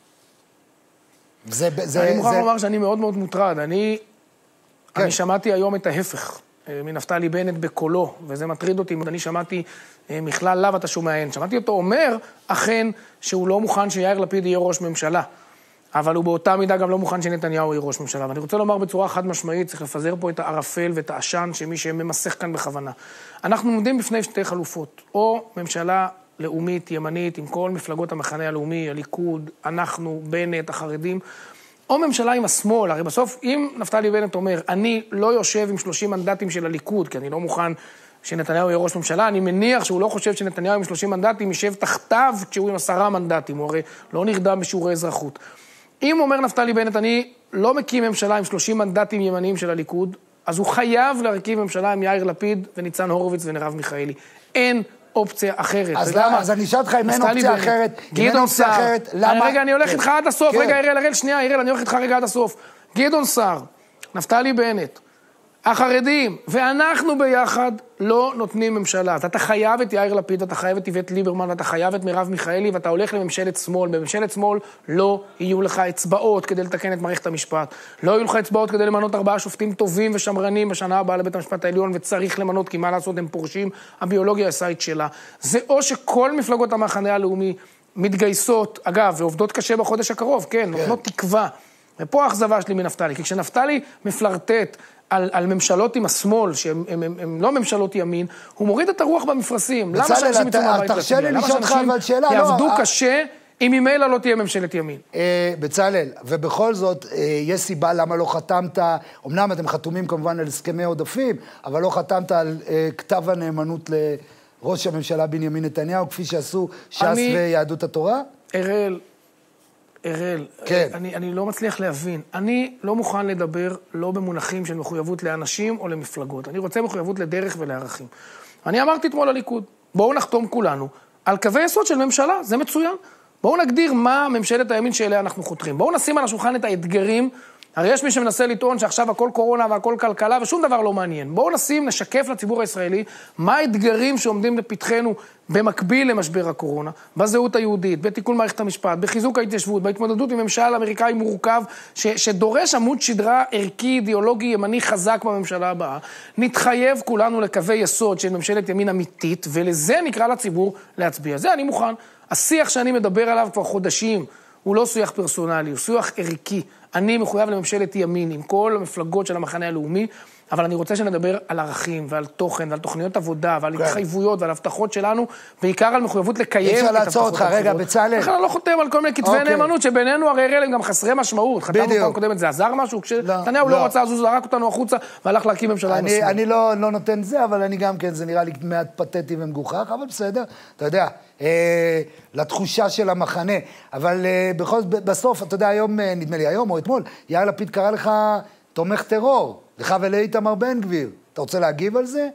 אני מוכרח לומר שאני מאוד מאוד מוטרד. אני שמעתי היום את ההפך מנפתלי בנט בקולו, וזה מטריד אותי. אני שמעתי מכלל לאו, אתה שומע אין. שמעתי אותו אומר, אכן, שהוא לא מוכן שיאיר לפיד יהיה ראש ממשלה, אבל הוא באותה מידה גם לא מוכן שנתניהו יהיה ראש ממשלה. ואני רוצה לומר בצורה חד משמעית, צריך לפזר פה את הערפל ואת העשן שמי שממסך כאן בכוונה. אנחנו עומדים בפני 2 חלופות, או ממשלה לאומית, ימנית, עם כל מפלגות המחנה הלאומי, הליכוד, אנחנו, בנט, החרדים, או ממשלה עם השמאל. הרי בסוף, אם נפתלי בנט אומר, אני לא יושב עם 30 מנדטים של הליכוד, כי אני לא מוכן שנתניהו יהיה ראש ממשלה, אני מניח שהוא לא חושב שנתניהו עם 30 מנדטים יישב תחתיו כשהוא עם 10 מנדטים, הוא הרי לא נרדם בשיעורי אזרחות. אם אומר נפתלי בנט, אני לא מקים ממשלה עם 30 מנדטים ימניים של הליכוד, אז הוא חייב להרכיב ממשלה עם יאיר לפיד וניצן הורוביץ ונרב מיכאלי. אין אופציה אחרת. אז אני אשאל אותך אם אין אופציה אחרת. גדעון סער. רגע, אני הולך איתך עד הסוף. רגע, הראל, שנייה, הראל, אני הולך איתך רגע עד הסוף. גדעון סער, נפתלי בנט, החרדים, ואנחנו ביחד לא נותנים ממשלה. אתה חייב את יאיר לפיד, אתה חייב את איווט ליברמן, ואתה חייב את מרב מיכאלי, ואתה הולך לממשלת שמאל. בממשלת שמאל לא יהיו לך אצבעות כדי לתקן את מערכת המשפט. לא יהיו לך אצבעות כדי למנות 4 שופטים טובים ושמרנים בשנה הבאה לבית המשפט העליון, וצריך למנות, כי מה לעשות, הם פורשים, הביולוגיה עשה את שלה. זה או שכל מפלגות המחנה הלאומי מתגייסות, אגב, ועובדות קשה בחודש הקרוב, כן, נותנות תקווה. ופה האכזבה שלי מנפתלי, כי כשנפתלי מפלרטט על ממשלות עם השמאל, שהן לא ממשלות ימין, הוא מוריד את הרוח במפרשים. למה שאנשים יצאו מהבית להצביע? למה שאנשים יעבדו קשה אם ממילא לא תהיה ממשלת ימין? בצלאל, ובכל זאת, יש סיבה למה לא חתמת, אמנם אתם חתומים כמובן על הסכמי עודפים, אבל לא חתמת על כתב הנאמנות לראש הממשלה בנימין נתניהו, כפי שעשו ש"ס ויהדות התורה? הראל, כן. אני לא מצליח להבין. אני לא מוכן לדבר לא במונחים של מחויבות לאנשים או למפלגות. אני רוצה מחויבות לדרך ולערכים. אני אמרתי אתמול לליכוד, בואו נחתום כולנו על קווי יסוד של ממשלה, זה מצוין. בואו נגדיר מה ממשלת הימין שאליה אנחנו חותרים. בואו נשים על השולחן את האתגרים הרי יש מי שמנסה לטעון שעכשיו הכל קורונה והכל כלכלה ושום דבר לא מעניין. בואו נשקף לציבור הישראלי מה האתגרים שעומדים לפתחנו במקביל למשבר הקורונה, בזהות היהודית, בתיקון מערכת המשפט, בחיזוק ההתיישבות, בהתמודדות עם ממשל אמריקאי מורכב שדורש עמוד שדרה ערכי, אידיאולוגי, ימני חזק בממשלה הבאה. נתחייב כולנו לקווי יסוד של ממשלת ימין אמיתית, ולזה נקרא לציבור להצביע. זה אני מוכן. השיח שאני מדבר עליו כבר חודשים, הוא לא שיח פרסונלי, הוא שיח ערכי. אני מחויב לממשלת ימין עם כל המפלגות של המחנה הלאומי, אבל אני רוצה שנדבר על ערכים ועל תוכן ועל תוכניות עבודה ועל התחייבויות ועל הבטחות שלנו, בעיקר על מחויבות לקיים את הבטחות אותך, רגע, בצלאל. לכן אני לא חותם על כל מיני כתבי נאמנות, שבינינו הרי אלה הם גם חסרי משמעות. חתמנו פעם קודמת, זה עזר משהו? כשנתניהו לא רצה, אז הוא זרק אותנו החוצה והלך להקים ממשלה עם השמאל. אני לא נותן זה, אבל אני גם כן, זה נראה לי מעט פתטי ומגוחך, אבל בסדר, אתה יודע, לתחושה של המחנה. אבל בסוף, אתה יודע, היום, נדמה לי היום או אתמול, יאיר לפיד קרא לך תומך טרור, לך ולאיתמר בן גביר. אתה רוצה להגיב על זה?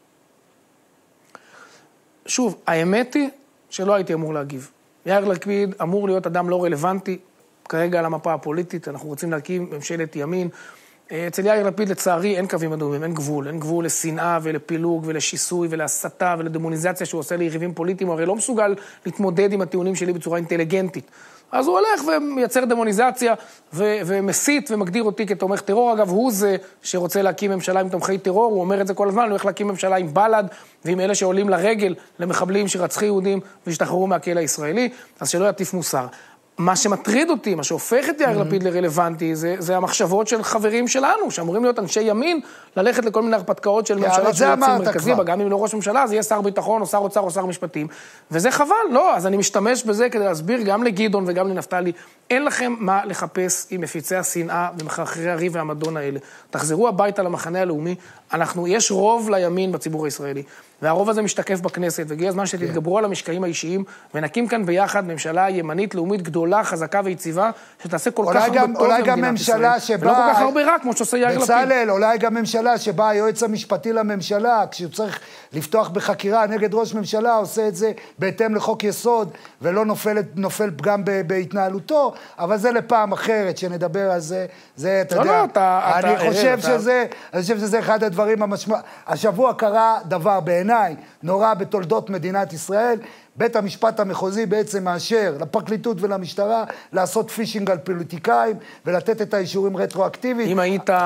שוב, האמת היא שלא הייתי אמור להגיב. יאיר לפיד אמור להיות אדם לא רלוונטי, כרגע על המפה הפוליטית, אנחנו רוצים להקים ממשלת ימין. אצל יאיר לפיד לצערי אין קווים אדומים, אין גבול לשנאה ולפילוג ולשיסוי ולהסתה ולדמוניזציה שהוא עושה ליריבים פוליטיים, הוא הרי לא מסוגל להתמודד עם הטיעונים שלי בצורה אינטליגנטית. אז הוא הולך ומייצר דמוניזציה ומסית ומגדיר אותי כתומך טרור. אגב, הוא זה שרוצה להקים ממשלה עם תומכי טרור, הוא אומר את זה כל הזמן, הוא הולך להקים ממשלה עם בל"ד ועם אלה שעולים לרגל למחבלים שרצחו יהודים והשתחררו מהכלא הישראלי, אז שלא יטיף מוסר. מה שמטריד אותי, מה שהופך את יאיר לפיד לרלוונטי, זה המחשבות של חברים שלנו, שאמורים להיות אנשי ימין, ללכת לכל מיני הרפתקאות של ממשלה של יוצאים מרכזי, גם אם לא ראש ממשלה, זה יהיה שר ביטחון, או שר אוצר, או שר משפטים, וזה חבל, לא, אז אני משתמש בזה כדי להסביר גם לגדעון וגם לנפתלי, אין לכם מה לחפש עם מפיצי השנאה ומחרחרי הריב והמדון האלה. תחזרו הביתה למחנה הלאומי, יש רוב לימין בציבור הישראלי, והרוב הזה משתקף בכנסת, והגיע הזמן שתתגברו על המשקעים האישיים, ונקים כאן ביחד ממשלה ימנית לאומית גדולה, חזקה ויציבה, שתעשה כל כך הרבה טוב למדינת ישראל, ולא כל כך הרבה רע, כמו שעושה יאיר לפיד. בצלאל, אולי גם ממשלה שבה היועץ המשפטי לממשלה, כשהוא צריך לפתוח בחקירה נגד ראש ממשלה, עושה את זה בהתאם לחוק יסוד, ולא נופל פגם בהתנהלותו, אבל זה לפעם אחרת, שנדבר על זה, זה, אתה יודע, אני חושב שזה אחד הדברים השבוע קרה דבר בעיניי נורא בתולדות מדינת ישראל, בית המשפט המחוזי בעצם מאשר לפרקליטות ולמשטרה לעשות פישינג על פוליטיקאים ולתת את האישורים רטרואקטיבית.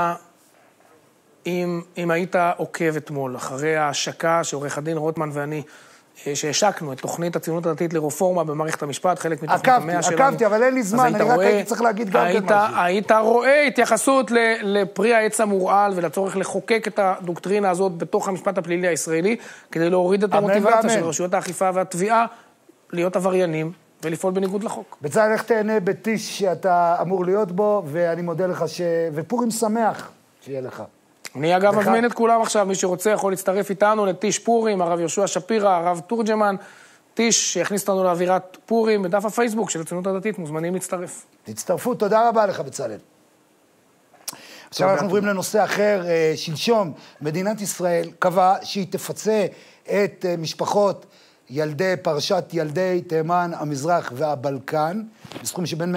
אם היית עוקב אתמול אחרי ההשקה שעורך הדין רוטמן ואני שהשקנו את תוכנית הציונות הדתית לרפורמה במערכת המשפט, חלק מתוכנית המאה שלנו. עקבתי, אבל אין לי זמן, אני רק הייתי צריך להגיד גם כן משהו. היית רואה התייחסות לפרי העץ המורעל ולצורך לחוקק את הדוקטרינה הזאת בתוך המשפט הפלילי הישראלי, כדי להוריד את המוטיבציה של רשויות האכיפה והתביעה להיות עבריינים ולפעול בניגוד לחוק. בצלאל, איך תהנה בטיש שאתה אמור להיות בו, ואני מודה לך ופורים שמח שיהיה לך. אני אגב מזמין את כולם עכשיו, מי שרוצה יכול להצטרף איתנו לטיש פורים, הרב יהושע שפירא, הרב תורג'מן, טיש שהכניס אותנו לאווירת פורים בדף הפייסבוק של הציונות הדתית, מוזמנים להצטרף. תצטרפו, תודה רבה לך בצלאל. עכשיו אנחנו עוברים לנושא אחר, שלשום מדינת ישראל קבעה שהיא תפצה את משפחות ילדי פרשת ילדי תימן, המזרח והבלקן, בסכום שבין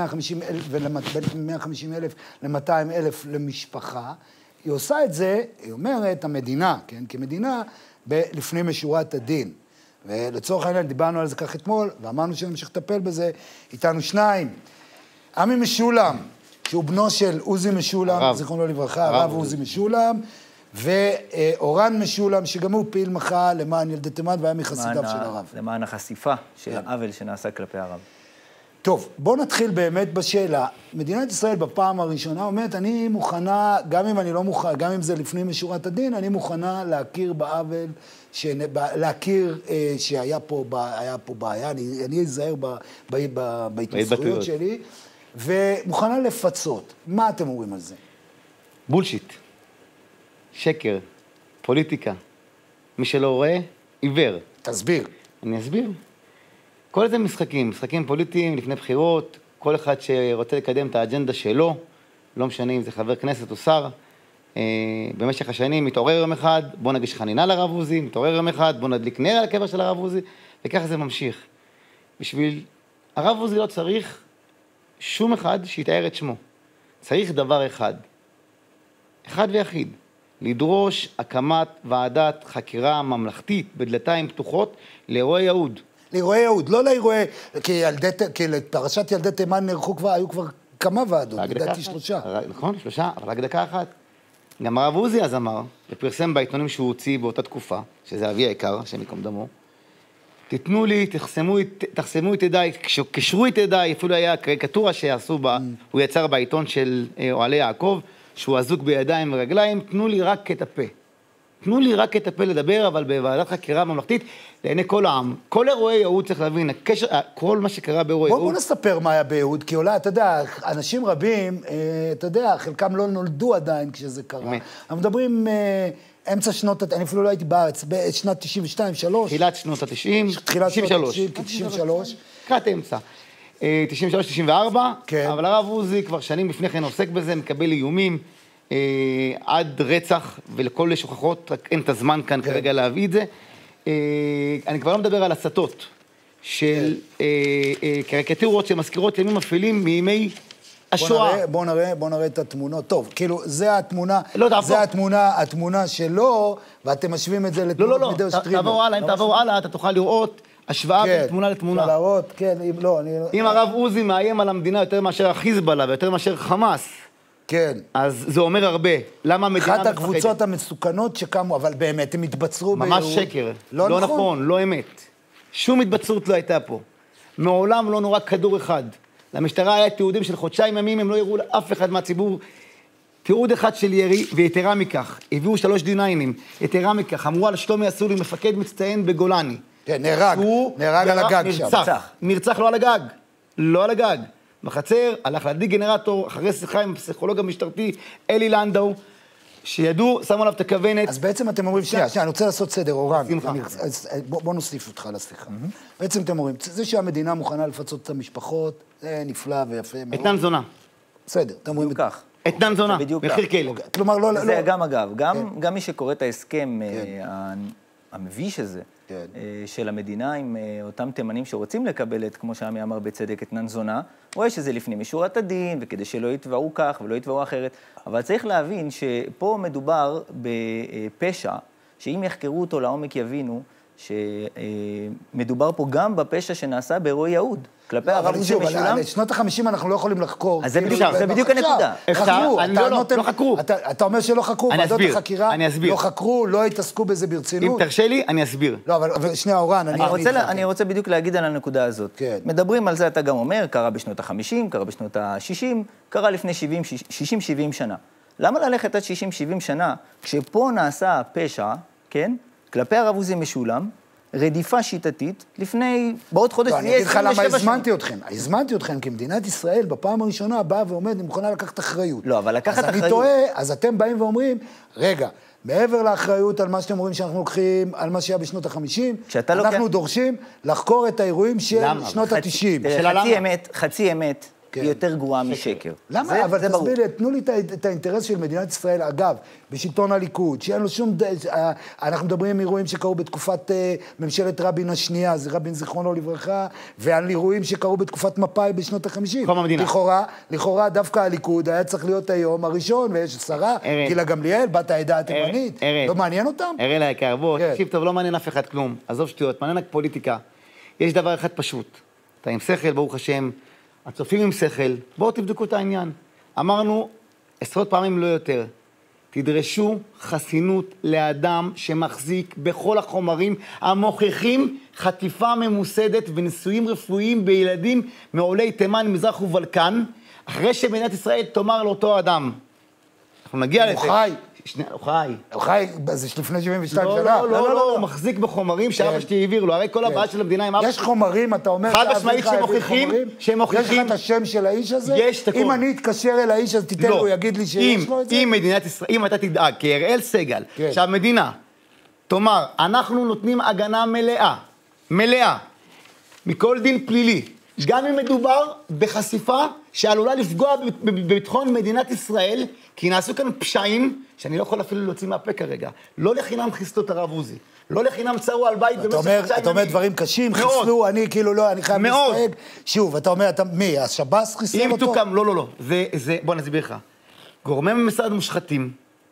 150,000 ל-200,000 למשפחה. היא עושה את זה, היא אומרת, המדינה, כן, כמדינה, לפני משורת הדין. ולצורך העניין, דיברנו על זה כך אתמול, ואמרנו שנמשיך לטפל בזה, איתנו שניים. עמי משולם, שהוא בנו של עוזי משולם, זיכרונו לברכה, הרב עוזי משולם, ואורן משולם, שגם הוא פעיל מחאה למען ילדי תימן, והיה מחסידיו של הרב. למען החשיפה של העוול שנעשה כלפי הרב. טוב, בואו נתחיל באמת בשאלה. מדינת ישראל בפעם הראשונה אומרת, אני מוכנה, גם אם אני לא מוכנה, גם אם זה לפני משורת הדין, אני מוכנה להכיר בעוול, להכיר שהיה פה בעיה, אני אזהר בהתנסויות שלי, ומוכנה לפצות. מה אתם אומרים על זה? בולשיט, שקר, פוליטיקה. מי שלא רואה, עיוור. תסביר. אני אסביר. כל זה משחקים פוליטיים לפני בחירות, כל אחד שרוצה לקדם את האג'נדה שלו, לא משנה אם זה חבר כנסת או שר, במשך השנים מתעורר יום אחד, בוא נגיש חנינה לרב עוזי, מתעורר יום אחד, בוא נדליק נר על הקבר של הרב עוזי, וככה זה ממשיך. בשביל הרב עוזי לא צריך שום אחד שיתאר את שמו. צריך דבר אחד ויחיד, לדרוש הקמת ועדת חקירה ממלכתית בדלתיים פתוחות לאירועי יהוד. לאירועי יהוד, לא לאירועי, כי לפרשת ילדי תימן היו כבר כמה ועדות, לדעתי 3. נכון, 3, אבל רק דקה אחת. גם הרב עוזי אז אמר, ופרסם בעיתונים שהוא הוציא באותה תקופה, שזה אבי היקר, השם ייקום דמו, תתנו לי, תחסמו את ידיי, קשרו את ידיי, אפילו היה קריקטורה שעשו בה, הוא יצר בעיתון של אוהלי יעקב, שהוא אזוק בידיים ורגליים, תנו לי רק את הפה. תנו לי רק את הפה לדבר, אבל בוועדת חקירה ממלכתית, לעיני כל העם. כל אירועי יהוד צריך להבין, כל מה שקרה באירועי יהוד... בוא נספר מה היה ביהוד, כי אולי, אתה יודע, אנשים רבים, אתה יודע, חלקם לא נולדו עדיין כשזה קרה. אנחנו מדברים אמצע שנות, אני אפילו לא הייתי בארץ, בשנת 92, 3. תחילת שנות ה-90, 93. קראת אמצע. 93, 94, אבל הרב עוזי כבר שנים לפני כן עוסק בזה, מקבל איומים עד רצח ולכל שוכחות, רק אין את הזמן כאן כרגע להביא את זה. אני כבר לא מדבר על הסתות של קריקטורות שמזכירות ימים אפלים מימי השואה. בוא נראה את התמונות. טוב, כאילו, זה התמונה שלו, ואתם משווים את זה לתמונות מדאו שטריבר. אם תעבור הלאה, אתה תוכל לראות השוואה בין תמונה לתמונה. להראות, כן, לא, אם הרב עוזי מאיים על המדינה יותר מאשר החיזבאללה ויותר מאשר חמאס, כן. אז זה אומר הרבה. למה המדינה מפחדת? אחת הקבוצות המסוכנות שקמו, אבל באמת הם התבצרו ממש שקר. לא נכון, לא אמת. שום התבצרות לא הייתה פה. מעולם לא נורא כדור אחד. למשטרה היה תיעודים של חודשיים ימים, הם לא יראו לאף אחד מהציבור. תיעוד אחד של ירי, ויתרה מכך, הביאו 3 דיניינים, יתרה מכך, אמרו על שלומי אסורי, מפקד מצטיין בגולני. כן, נהרג על הגג שם. נרצח לא על הגג, לא על הגג. בחצר, הלך להדליק גנרטור, אחרי שיחה עם הפסיכולוג המשטרתי, אלי לנדאו, שידעו, שמו עליו את הכוונת. אז בעצם אתם אומרים, שנייה, אני רוצה לעשות סדר, אורן. בוא נוסיף אותך לשיחה. בעצם אתם אומרים, זה שהמדינה מוכנה לפצות את המשפחות, זה נפלא ויפה מאוד. אתנן זונה. בסדר, אתם אומרים כך. אתנן זונה, מחיר כלב. כלומר, לא... זה גם אגב, גם מי שקורא את ההסכם המביש הזה, של המדינה עם אותם תימנים שרוצים לקבל את, כמו שעמי אמר בצדק, אתנן זונה, רואה שזה לפני משורת הדין, וכדי שלא יתבעו כך ולא יתבעו אחרת. אבל צריך להבין שפה מדובר בפשע, שאם יחקרו אותו לעומק יבינו, שמדובר פה גם בפשע שנעשה באירועי יהוד. כלפי הרב עוזי משולם. שנות ה-50 אנחנו לא יכולים לחקור. אז זה בדיוק הנקודה. לא חקרו. אתה אומר שלא חקרו, ועדות החקירה לא חקרו, לא התעסקו בזה ברצינות. אם תרשה לי, אני אסביר. לא, אבל שנייה, אורן, אני רוצה בדיוק להגיד על הנקודה הזאת. מדברים על זה, אתה גם אומר, קרה בשנות ה-50, קרה בשנות ה-60, קרה לפני 60-70 שנה. למה ללכת עד 60-70 שנה, כשפה נעשה הפשע, כן? כלפי הרב עוזי משולם, רדיפה שיטתית, לפני, בעוד חודש, אני אגיד לך למה הזמנתי אתכם, כי מדינת ישראל בפעם הראשונה באה ואומרת, אני מוכנה לקחת אחריות. לא, אבל לקחת אחריות. אז אני טועה, אז אתם באים ואומרים, רגע, מעבר לאחריות על מה שאתם אומרים שאנחנו לוקחים, על מה שהיה בשנות ה-50, אנחנו דורשים לחקור את האירועים של שנות ה-90. חצי אמת. היא יותר גרועה משקר. למה? אבל תסביר לי, תנו לי את האינטרס של מדינת ישראל, אגב, בשלטון הליכוד, שאין לו שום... אנחנו מדברים עם אירועים שקרו בתקופת ממשלת רבין השנייה, זה רבין זיכרונו לברכה, ועל אירועים שקרו בתקופת מפא"י בשנות ה-50. קום המדינה. לכאורה דווקא הליכוד היה צריך להיות היום הראשון, ויש שרה, גילה גמליאל, בת העדה התימנית, לא מעניין אותם? אראל היקר, בוא, תקשיב טוב, לא מעניין אף אחד כלום, עזוב שטויות, מעניין רק פוליטיקה. יש דבר אחד פשוט, אתה עם שכל, ברוך השם, הצופים עם שכל, בואו תבדקו את העניין. אמרנו, 10 פעמים לא יותר, תדרשו חסינות לאדם שמחזיק בכל החומרים המוכיחים חטיפה ממוסדת וניסויים רפואיים בילדים מעולי תימן, מזרח ובלקן, אחרי שמדינת ישראל תאמר לאותו אדם. אנחנו נגיע לזה. הוא חי, זה לפני 72 שנה. לא, הוא מחזיק בחומרים שאבא שלי העביר לו, הרי כל הבעיה של המדינה עם אבא שלי. יש חומרים, אתה אומר, חד משמעית שמוכיחים, יש לך את השם של האיש הזה? יש את הכל. אם אני אתקשר אל האיש הזה, תיתן לו, הוא יגיד לי שיש לו את זה? אם מדינת ישראל, אם אתה תדאג, כאראל סגל, שהמדינה תאמר, אנחנו נותנים הגנה מלאה, מכל דין פלילי, גם אם מדובר בחשיפה שעלולה לפגוע בביטחון מדינת ישראל, כי נעשו כאן פשעים שאני לא יכול אפילו להוציא מהפה כרגע. לא לחינם חיסלו את הרב עוזי. לא לחינם צרו על בית במשך חודשיים. אתה אומר דברים קשים, חיסלו, אני כאילו לא, אני חייב להסתייג. שוב, אתה אומר, מי, השב"ס חיסל אותו? אם תוקם, לא. בוא נסביר לך. גורמי ממסד מושחתים,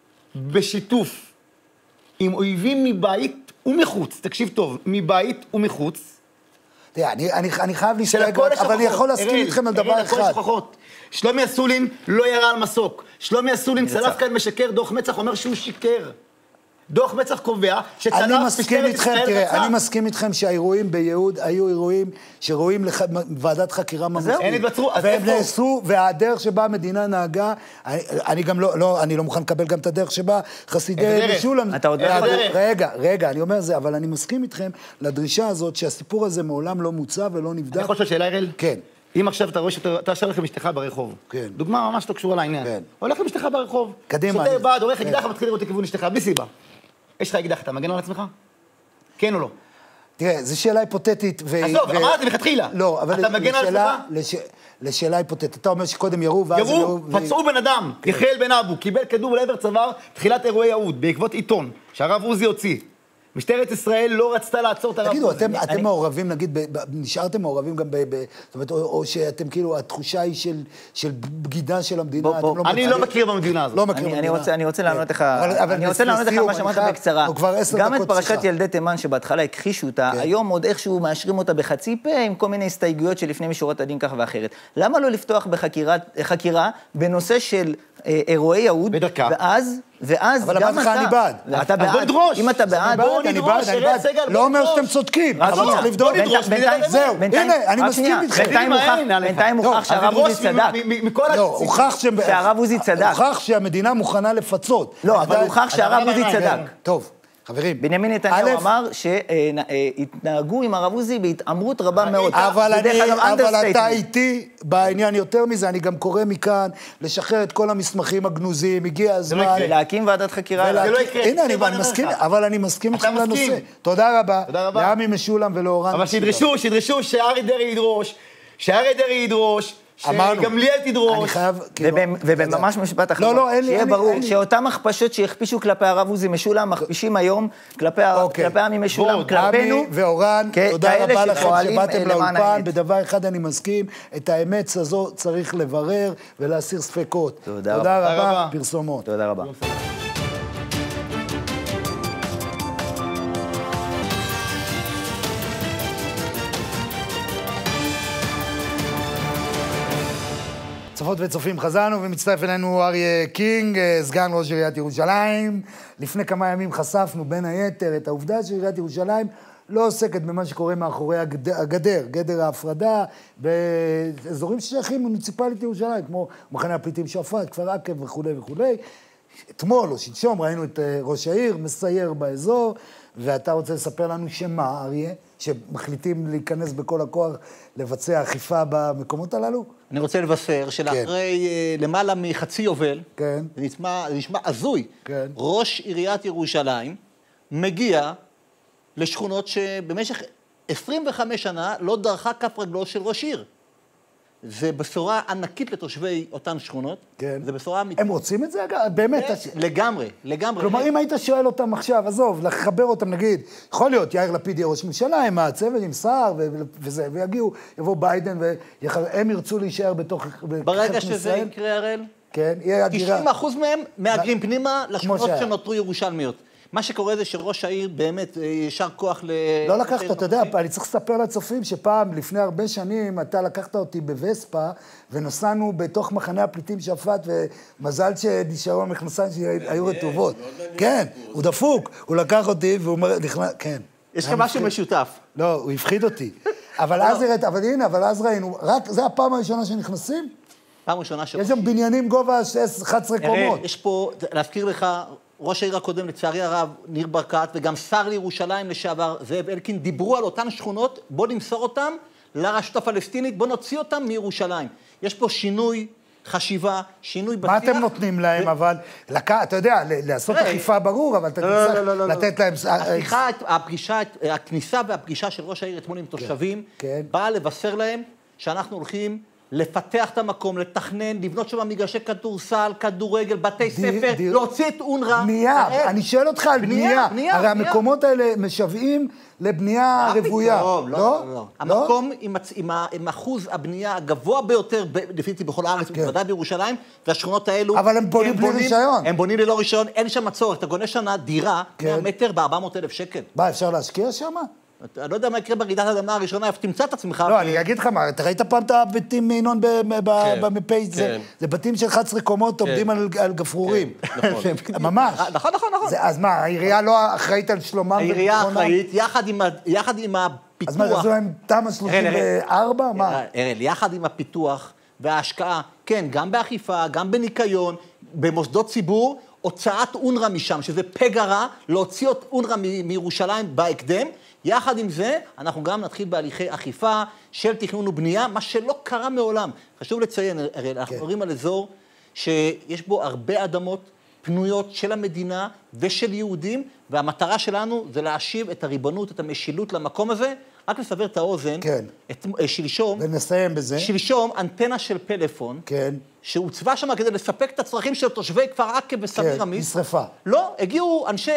בשיתוף עם אויבים מבית ומחוץ, תקשיב טוב, מבית ומחוץ. תראה, אני חייב להסתייג, אבל אני יכול להסכים איתכם על דבר אחד. שלומי אסולין לא ירה על מסוק. שלומי אסולין צלף כאן משקר, דוח מצח אומר שהוא שיקר. דוח מצח קובע שצלף משטרת ישראל רצה. אני מסכים איתכם שהאירועים ביהוד היו אירועים שראויים לוועדת חקירה ממלכתית. הם התבצרו, אז והם נעשו, והדרך שבה המדינה נהגה, אני גם אני לא מוכן לקבל גם את הדרך שבה חסידי משולם. אתה עוד רגע, אני אומר זה, אבל אני מסכים איתכם לדרישה הזאת שהסיפור הזה מעולם לא מוצא ולא נבדק. אני יכול לשאול שאלה, אראל? כן. אם עכשיו אתה רואה שאתה הולך עם אשתך ברחוב, דוגמה ממש לא קשורה לעניין, הולך עם אשתך ברחוב, שוטר בא, דורך אקדח ומתחיל לראות לכיוון אשתך, בלי סיבה. יש לך אקדח, אתה מגן על עצמך? כן או לא? תראה, זו שאלה היפותטית. עזוב, אמרתי לכתחילה. לא, אבל אתה מגן על עצמך? לשאלה היפותטית. אתה אומר שקודם ירו ואז ירו, פצעו בן אדם, יחיאל בן אבו, קיבל כדור לעבר צוואר, תחילת אירועי יהוד, בעקבות עיתון, שהרב עוזי הוציא. משטרת ישראל לא רצתה לעצור את הרב עוזי. תגידו, אתם מעורבים, נגיד, נשארתם מעורבים גם זאת אומרת, או שאתם כאילו, התחושה היא של בגידה של המדינה. אני לא מכיר במדינה הזאת. לא מכיר במדינה. אני רוצה לענות לך מה שאמרת בקצרה. גם את פרשת ילדי תימן שבהתחלה הכחישו אותה, היום עוד איכשהו מאשרים אותה בחצי פה, עם כל מיני הסתייגויות שלפני משורת הדין כך ואחרת. למה לא לפתוח בחקירה בנושא של אירועי יהוד, ואז אבל אמרתי לך אני בעד. אתה בעד? אם אתה בעד, אני בעד. לא אומר שאתם צודקים, אבל צריך לבדוק. זהו, הנה, אני מסכים איתכם. בינתיים הוכח שהרב עוזי צדק. שהרב עוזי צדק. הוכח שהמדינה מוכנה לפצות. לא, אבל הוכח שהרב עוזי צדק. טוב. חברים, בנימין נתניהו אמר שהתנהגו עם הרב עוזי בהתאמרות רבה מאוד. אבל אתה איתי בעניין יותר מזה, אני גם קורא מכאן לשחרר את כל המסמכים הגנוזים, הגיע הזמן. להקים ועדת חקירה. הנה, אני מסכים איתכם לנושא. תודה רבה. לעמי משולם ולאורן. אבל שידרשו שאריה דרעי ידרוש, שגמליאל תדרוש. ובממש משפט אחרון, שיהיה ברור שאותם הכפשות שהכפישו כלפי הרב עוזי משולם, מכפישים היום כלפי עמי משולם, כלפינו. ואורן, תודה רבה לכם שבאתם לאולפן. בדבר אחד אני מסכים, את האמת הזו צריך לברר ולהסיר ספקות. תודה רבה, פרסומות. תודה רבה. צופות וצופים, חזרנו ומצטרף אלינו אריה קינג, סגן ראש עיריית ירושלים. לפני כמה ימים חשפנו בין היתר את העובדה שעיריית ירושלים לא עוסקת במה שקורה מאחורי הגדר, גדר ההפרדה, באזורים ששייכים מוניציפלית ירושלים, כמו מחנה הפליטים שועפאט, כפר עקב וכו' וכו'. אתמול או שלשום ראינו את ראש העיר מסייר באזור, ואתה רוצה לספר לנו שמה, אריה, שמחליטים להיכנס בכל הכוח לבצע אכיפה במקומות הללו? אני רוצה לבשר שלאחרי למעלה מחצי יובל, זה נשמע הזוי, ראש עיריית ירושלים מגיע לשכונות שבמשך 25 שנה לא דרכה כף רגלו של ראש עיר. זה בשורה ענקית לתושבי אותן שכונות. כן. זה בשורה הם רוצים את זה? באמת. לגמרי. כלומר, אם היית שואל אותם עכשיו, עזוב, לחבר אותם, נגיד, יכול להיות, יאיר לפיד יהיה ראש ממשלה, עם הצוות, עם שר, וזה, ויגיעו, יבוא ביידן, והם ירצו להישאר בתוך... ברגע שזה יקרה, הראל, כן, יהיה הגירה. 90% מהם מהגרים פנימה לשכונות שנותרו ירושלמיות. מה שקורה זה שראש העיר באמת ישר כוח לא לקחת, אתה יודע, אני צריך לספר לצופים שפעם, לפני הרבה שנים, אתה לקחת אותי בווספה, ונסענו בתוך מחנה הפליטים שועפאט, ומזל שנשארו המכנסיים שהיו רטובות. כן, הוא דפוק, הוא לקח אותי, והוא אומר, כן. יש לך משהו משותף. לא, הוא הפחיד אותי. אבל אז ראינו, רק, זה הפעם הראשונה שנכנסים? פעם ראשונה יש שם בניינים גובה 11 קומות. יש פה, להזכיר לך, ראש העיר הקודם, לצערי הרב, ניר ברקת, וגם שר לירושלים לשעבר, זאב אלקין, דיברו על אותן שכונות, בוא נמסור אותם לרשות הפלסטינית, בוא נוציא אותם מירושלים. יש פה שינוי חשיבה, שינוי בשיח. מה אתם נותנים להם, אבל, אתה יודע, לעשות אכיפה ברור, אבל אתה צריך לתת להם... הכניסה והפגישה של ראש העיר אתמול עם תושבים, באה לבשר להם שאנחנו הולכים לפתח את המקום, לתכנן, לבנות שם מגרשי כדורסל, כדורגל, בתי ספר, להוציא את אונר"א. בנייה, אני שואל אותך על בנייה. הרי המקומות האלה משוועים לבנייה רוויה. לא. המקום עם אחוז הבנייה הגבוה ביותר, לפי בכל הארץ, בוודאי בירושלים, והשכונות האלו... אבל הם בונים בלי רישיון. הם בונים ללא רישיון, אין שם צורך. אתה קונה שנה דירה, 100 מטר ב-400,000 שקל. מה, אפשר להשקיע שם? אני לא יודע מה יקרה ברעידת האדמה הראשונה, איפה תמצא את עצמך. לא, אני אגיד לך מה, אתה ראית פעם את הבתים ינון במפי, זה בתים של 11 קומות עומדים על גפרורים. ממש. נכון. אז מה, העירייה לא אחראית על שלומם? העירייה אחראית, יחד עם הפיתוח. אז מה, זו הם תמ"א 34? מה? יחד עם הפיתוח וההשקעה, כן, גם באכיפה, גם בניקיון, במוסדות ציבור, הוצאת אונר"א משם, שזה פגע רע, להוציא את אונר"א מירושלים בהקדם. יחד עם זה, אנחנו גם נתחיל בהליכי אכיפה של תכנון ובנייה, מה שלא קרה מעולם. חשוב לציין, הרי אנחנו מדברים על אזור שיש בו הרבה אדמות פנויות של המדינה ושל יהודים, והמטרה שלנו זה להשיב את הריבונות, את המשילות למקום הזה. רק לסבר את האוזן, שלשום, ונסיים בזה. שלשום, אנטנה של פלאפון, שהוצבה שם כדי לספק את הצרכים של תושבי כפר עקב וסמיר עמיס. נשרפה. לא, הגיעו אנשי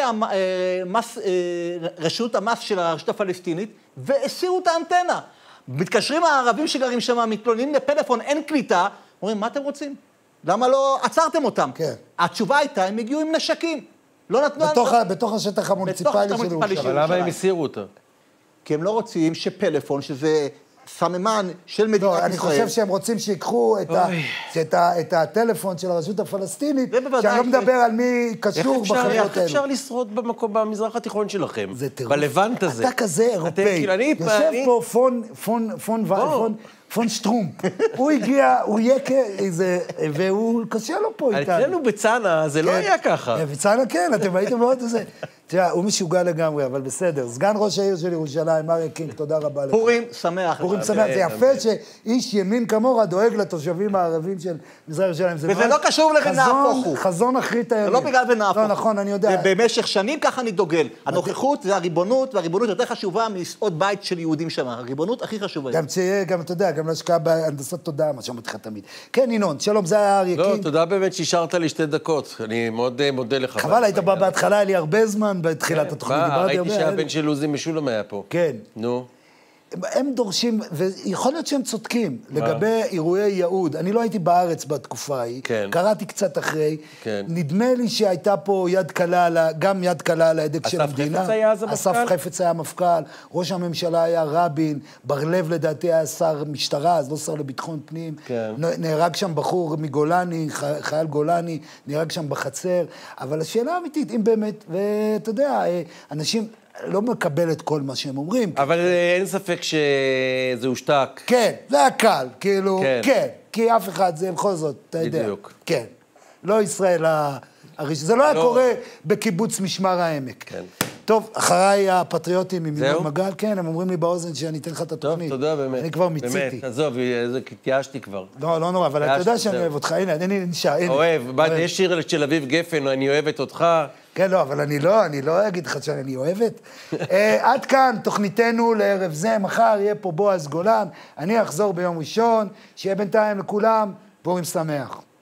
רשות המס של הרשות הפלסטינית, והסירו את האנטנה. מתקשרים הערבים שגרים שם, מתלוננים לפלאפון, אין קליטה, אומרים, מה אתם רוצים? למה לא עצרתם אותם? התשובה הייתה, הם הגיעו עם נשקים. לא נתנו... בתוך השטח המוניציפלי של ירושלים. אבל למה הם הסירו אותם? כי הם לא רוצים שפלאפון, שזה סממן של מדינת ישראל... אני חושב שהם רוצים שיקחו את הטלפון של הרשות הפלסטינית, שאני לא מדבר על מי קשור בחברות האלו. איך אפשר לשרוד במזרח התיכון שלכם? בלבנט הזה. אתה כזה אירופאי. יושב פה פון שטרום. הוא הגיע, הוא יקה, והוא קשה לו פה איתנו. אצלנו בצנה, זה לא היה ככה. בצנה כן, אתם הייתם מאוד איזה... תראה, הוא משוגע לגמרי, אבל בסדר. סגן ראש העיר של ירושלים, אריה קינג, תודה רבה לך. פורים שמח. פורים שמח, זה יפה שאיש ימין כמוך דואג לתושבים הערבים של מזרח ירושלים. וזה לא קשור לנהפוך הוא. חזון אחרית הימים. זה לא בגלל ונהפוך. לא, נכון, אני יודע. במשך שנים ככה אני דוגל. הנוכחות זה הריבונות, והריבונות יותר חשובה מסעוד בית של יהודים שם. הריבונות הכי חשובה. גם אתה יודע, גם להשקעה בהנדסת תודעה, מה שאומרת לך תמיד. כן, ינון, שלום, זה היה אריה קינג. לא, תודה באמת שהשארת לי 2 דקות. אני מאוד מודה לך. חבל, היית בא בהתחלה, היה לי הרבה זמן בתחילת התוכנית. ראיתי שהבן של עוזי משולם היה פה. כן. נו. הם דורשים, ויכול להיות שהם צודקים, לגבי אירועי יהוד. אני לא הייתי בארץ בתקופה ההיא, קראתי קצת אחרי. נדמה לי שהייתה פה יד קלה, גם יד קלה על ההדק של המדינה. אסף חפץ היה אז המפכ"ל? אסף חפץ היה המפכ"ל, ראש הממשלה היה רבין, בר לב לדעתי היה שר משטרה, אז לא שר לביטחון פנים. נהרג שם בחור מגולני, חייל גולני, נהרג שם בחצר. אבל השאלה האמיתית, אם באמת, ואתה יודע, אנשים... לא מקבל את כל מה שהם אומרים. אבל אין ספק שזה הושתק. כן, זה היה קל, כאילו, כן, כי אף אחד זה בכל זאת, אתה יודע. בדיוק. כן, לא ישראל הראשון, זה לא היה קורה בקיבוץ משמר העמק. כן. טוב, אחריי הפטריוטים עם ינון מגל, כן, הם אומרים לי באוזן שאני אתן לך את התוכנית. טוב, תודה באמת. אני כבר מיציתי. באמת, עזוב, התייאשתי כבר. לא, לא נורא, אבל אתה יודע שאני אוהב אותך, הנה, אני נשאר, הנה. אוהב, יש שיר של אביב גפן, אני אוהבת אותך. כן, לא, אבל אני לא אגיד לך שאני אוהבת. עד כאן תוכניתנו לערב זה, מחר יהיה פה בועז גולן, אני אחזור ביום ראשון, שיהיה בינתיים לכולם, פורים שמח.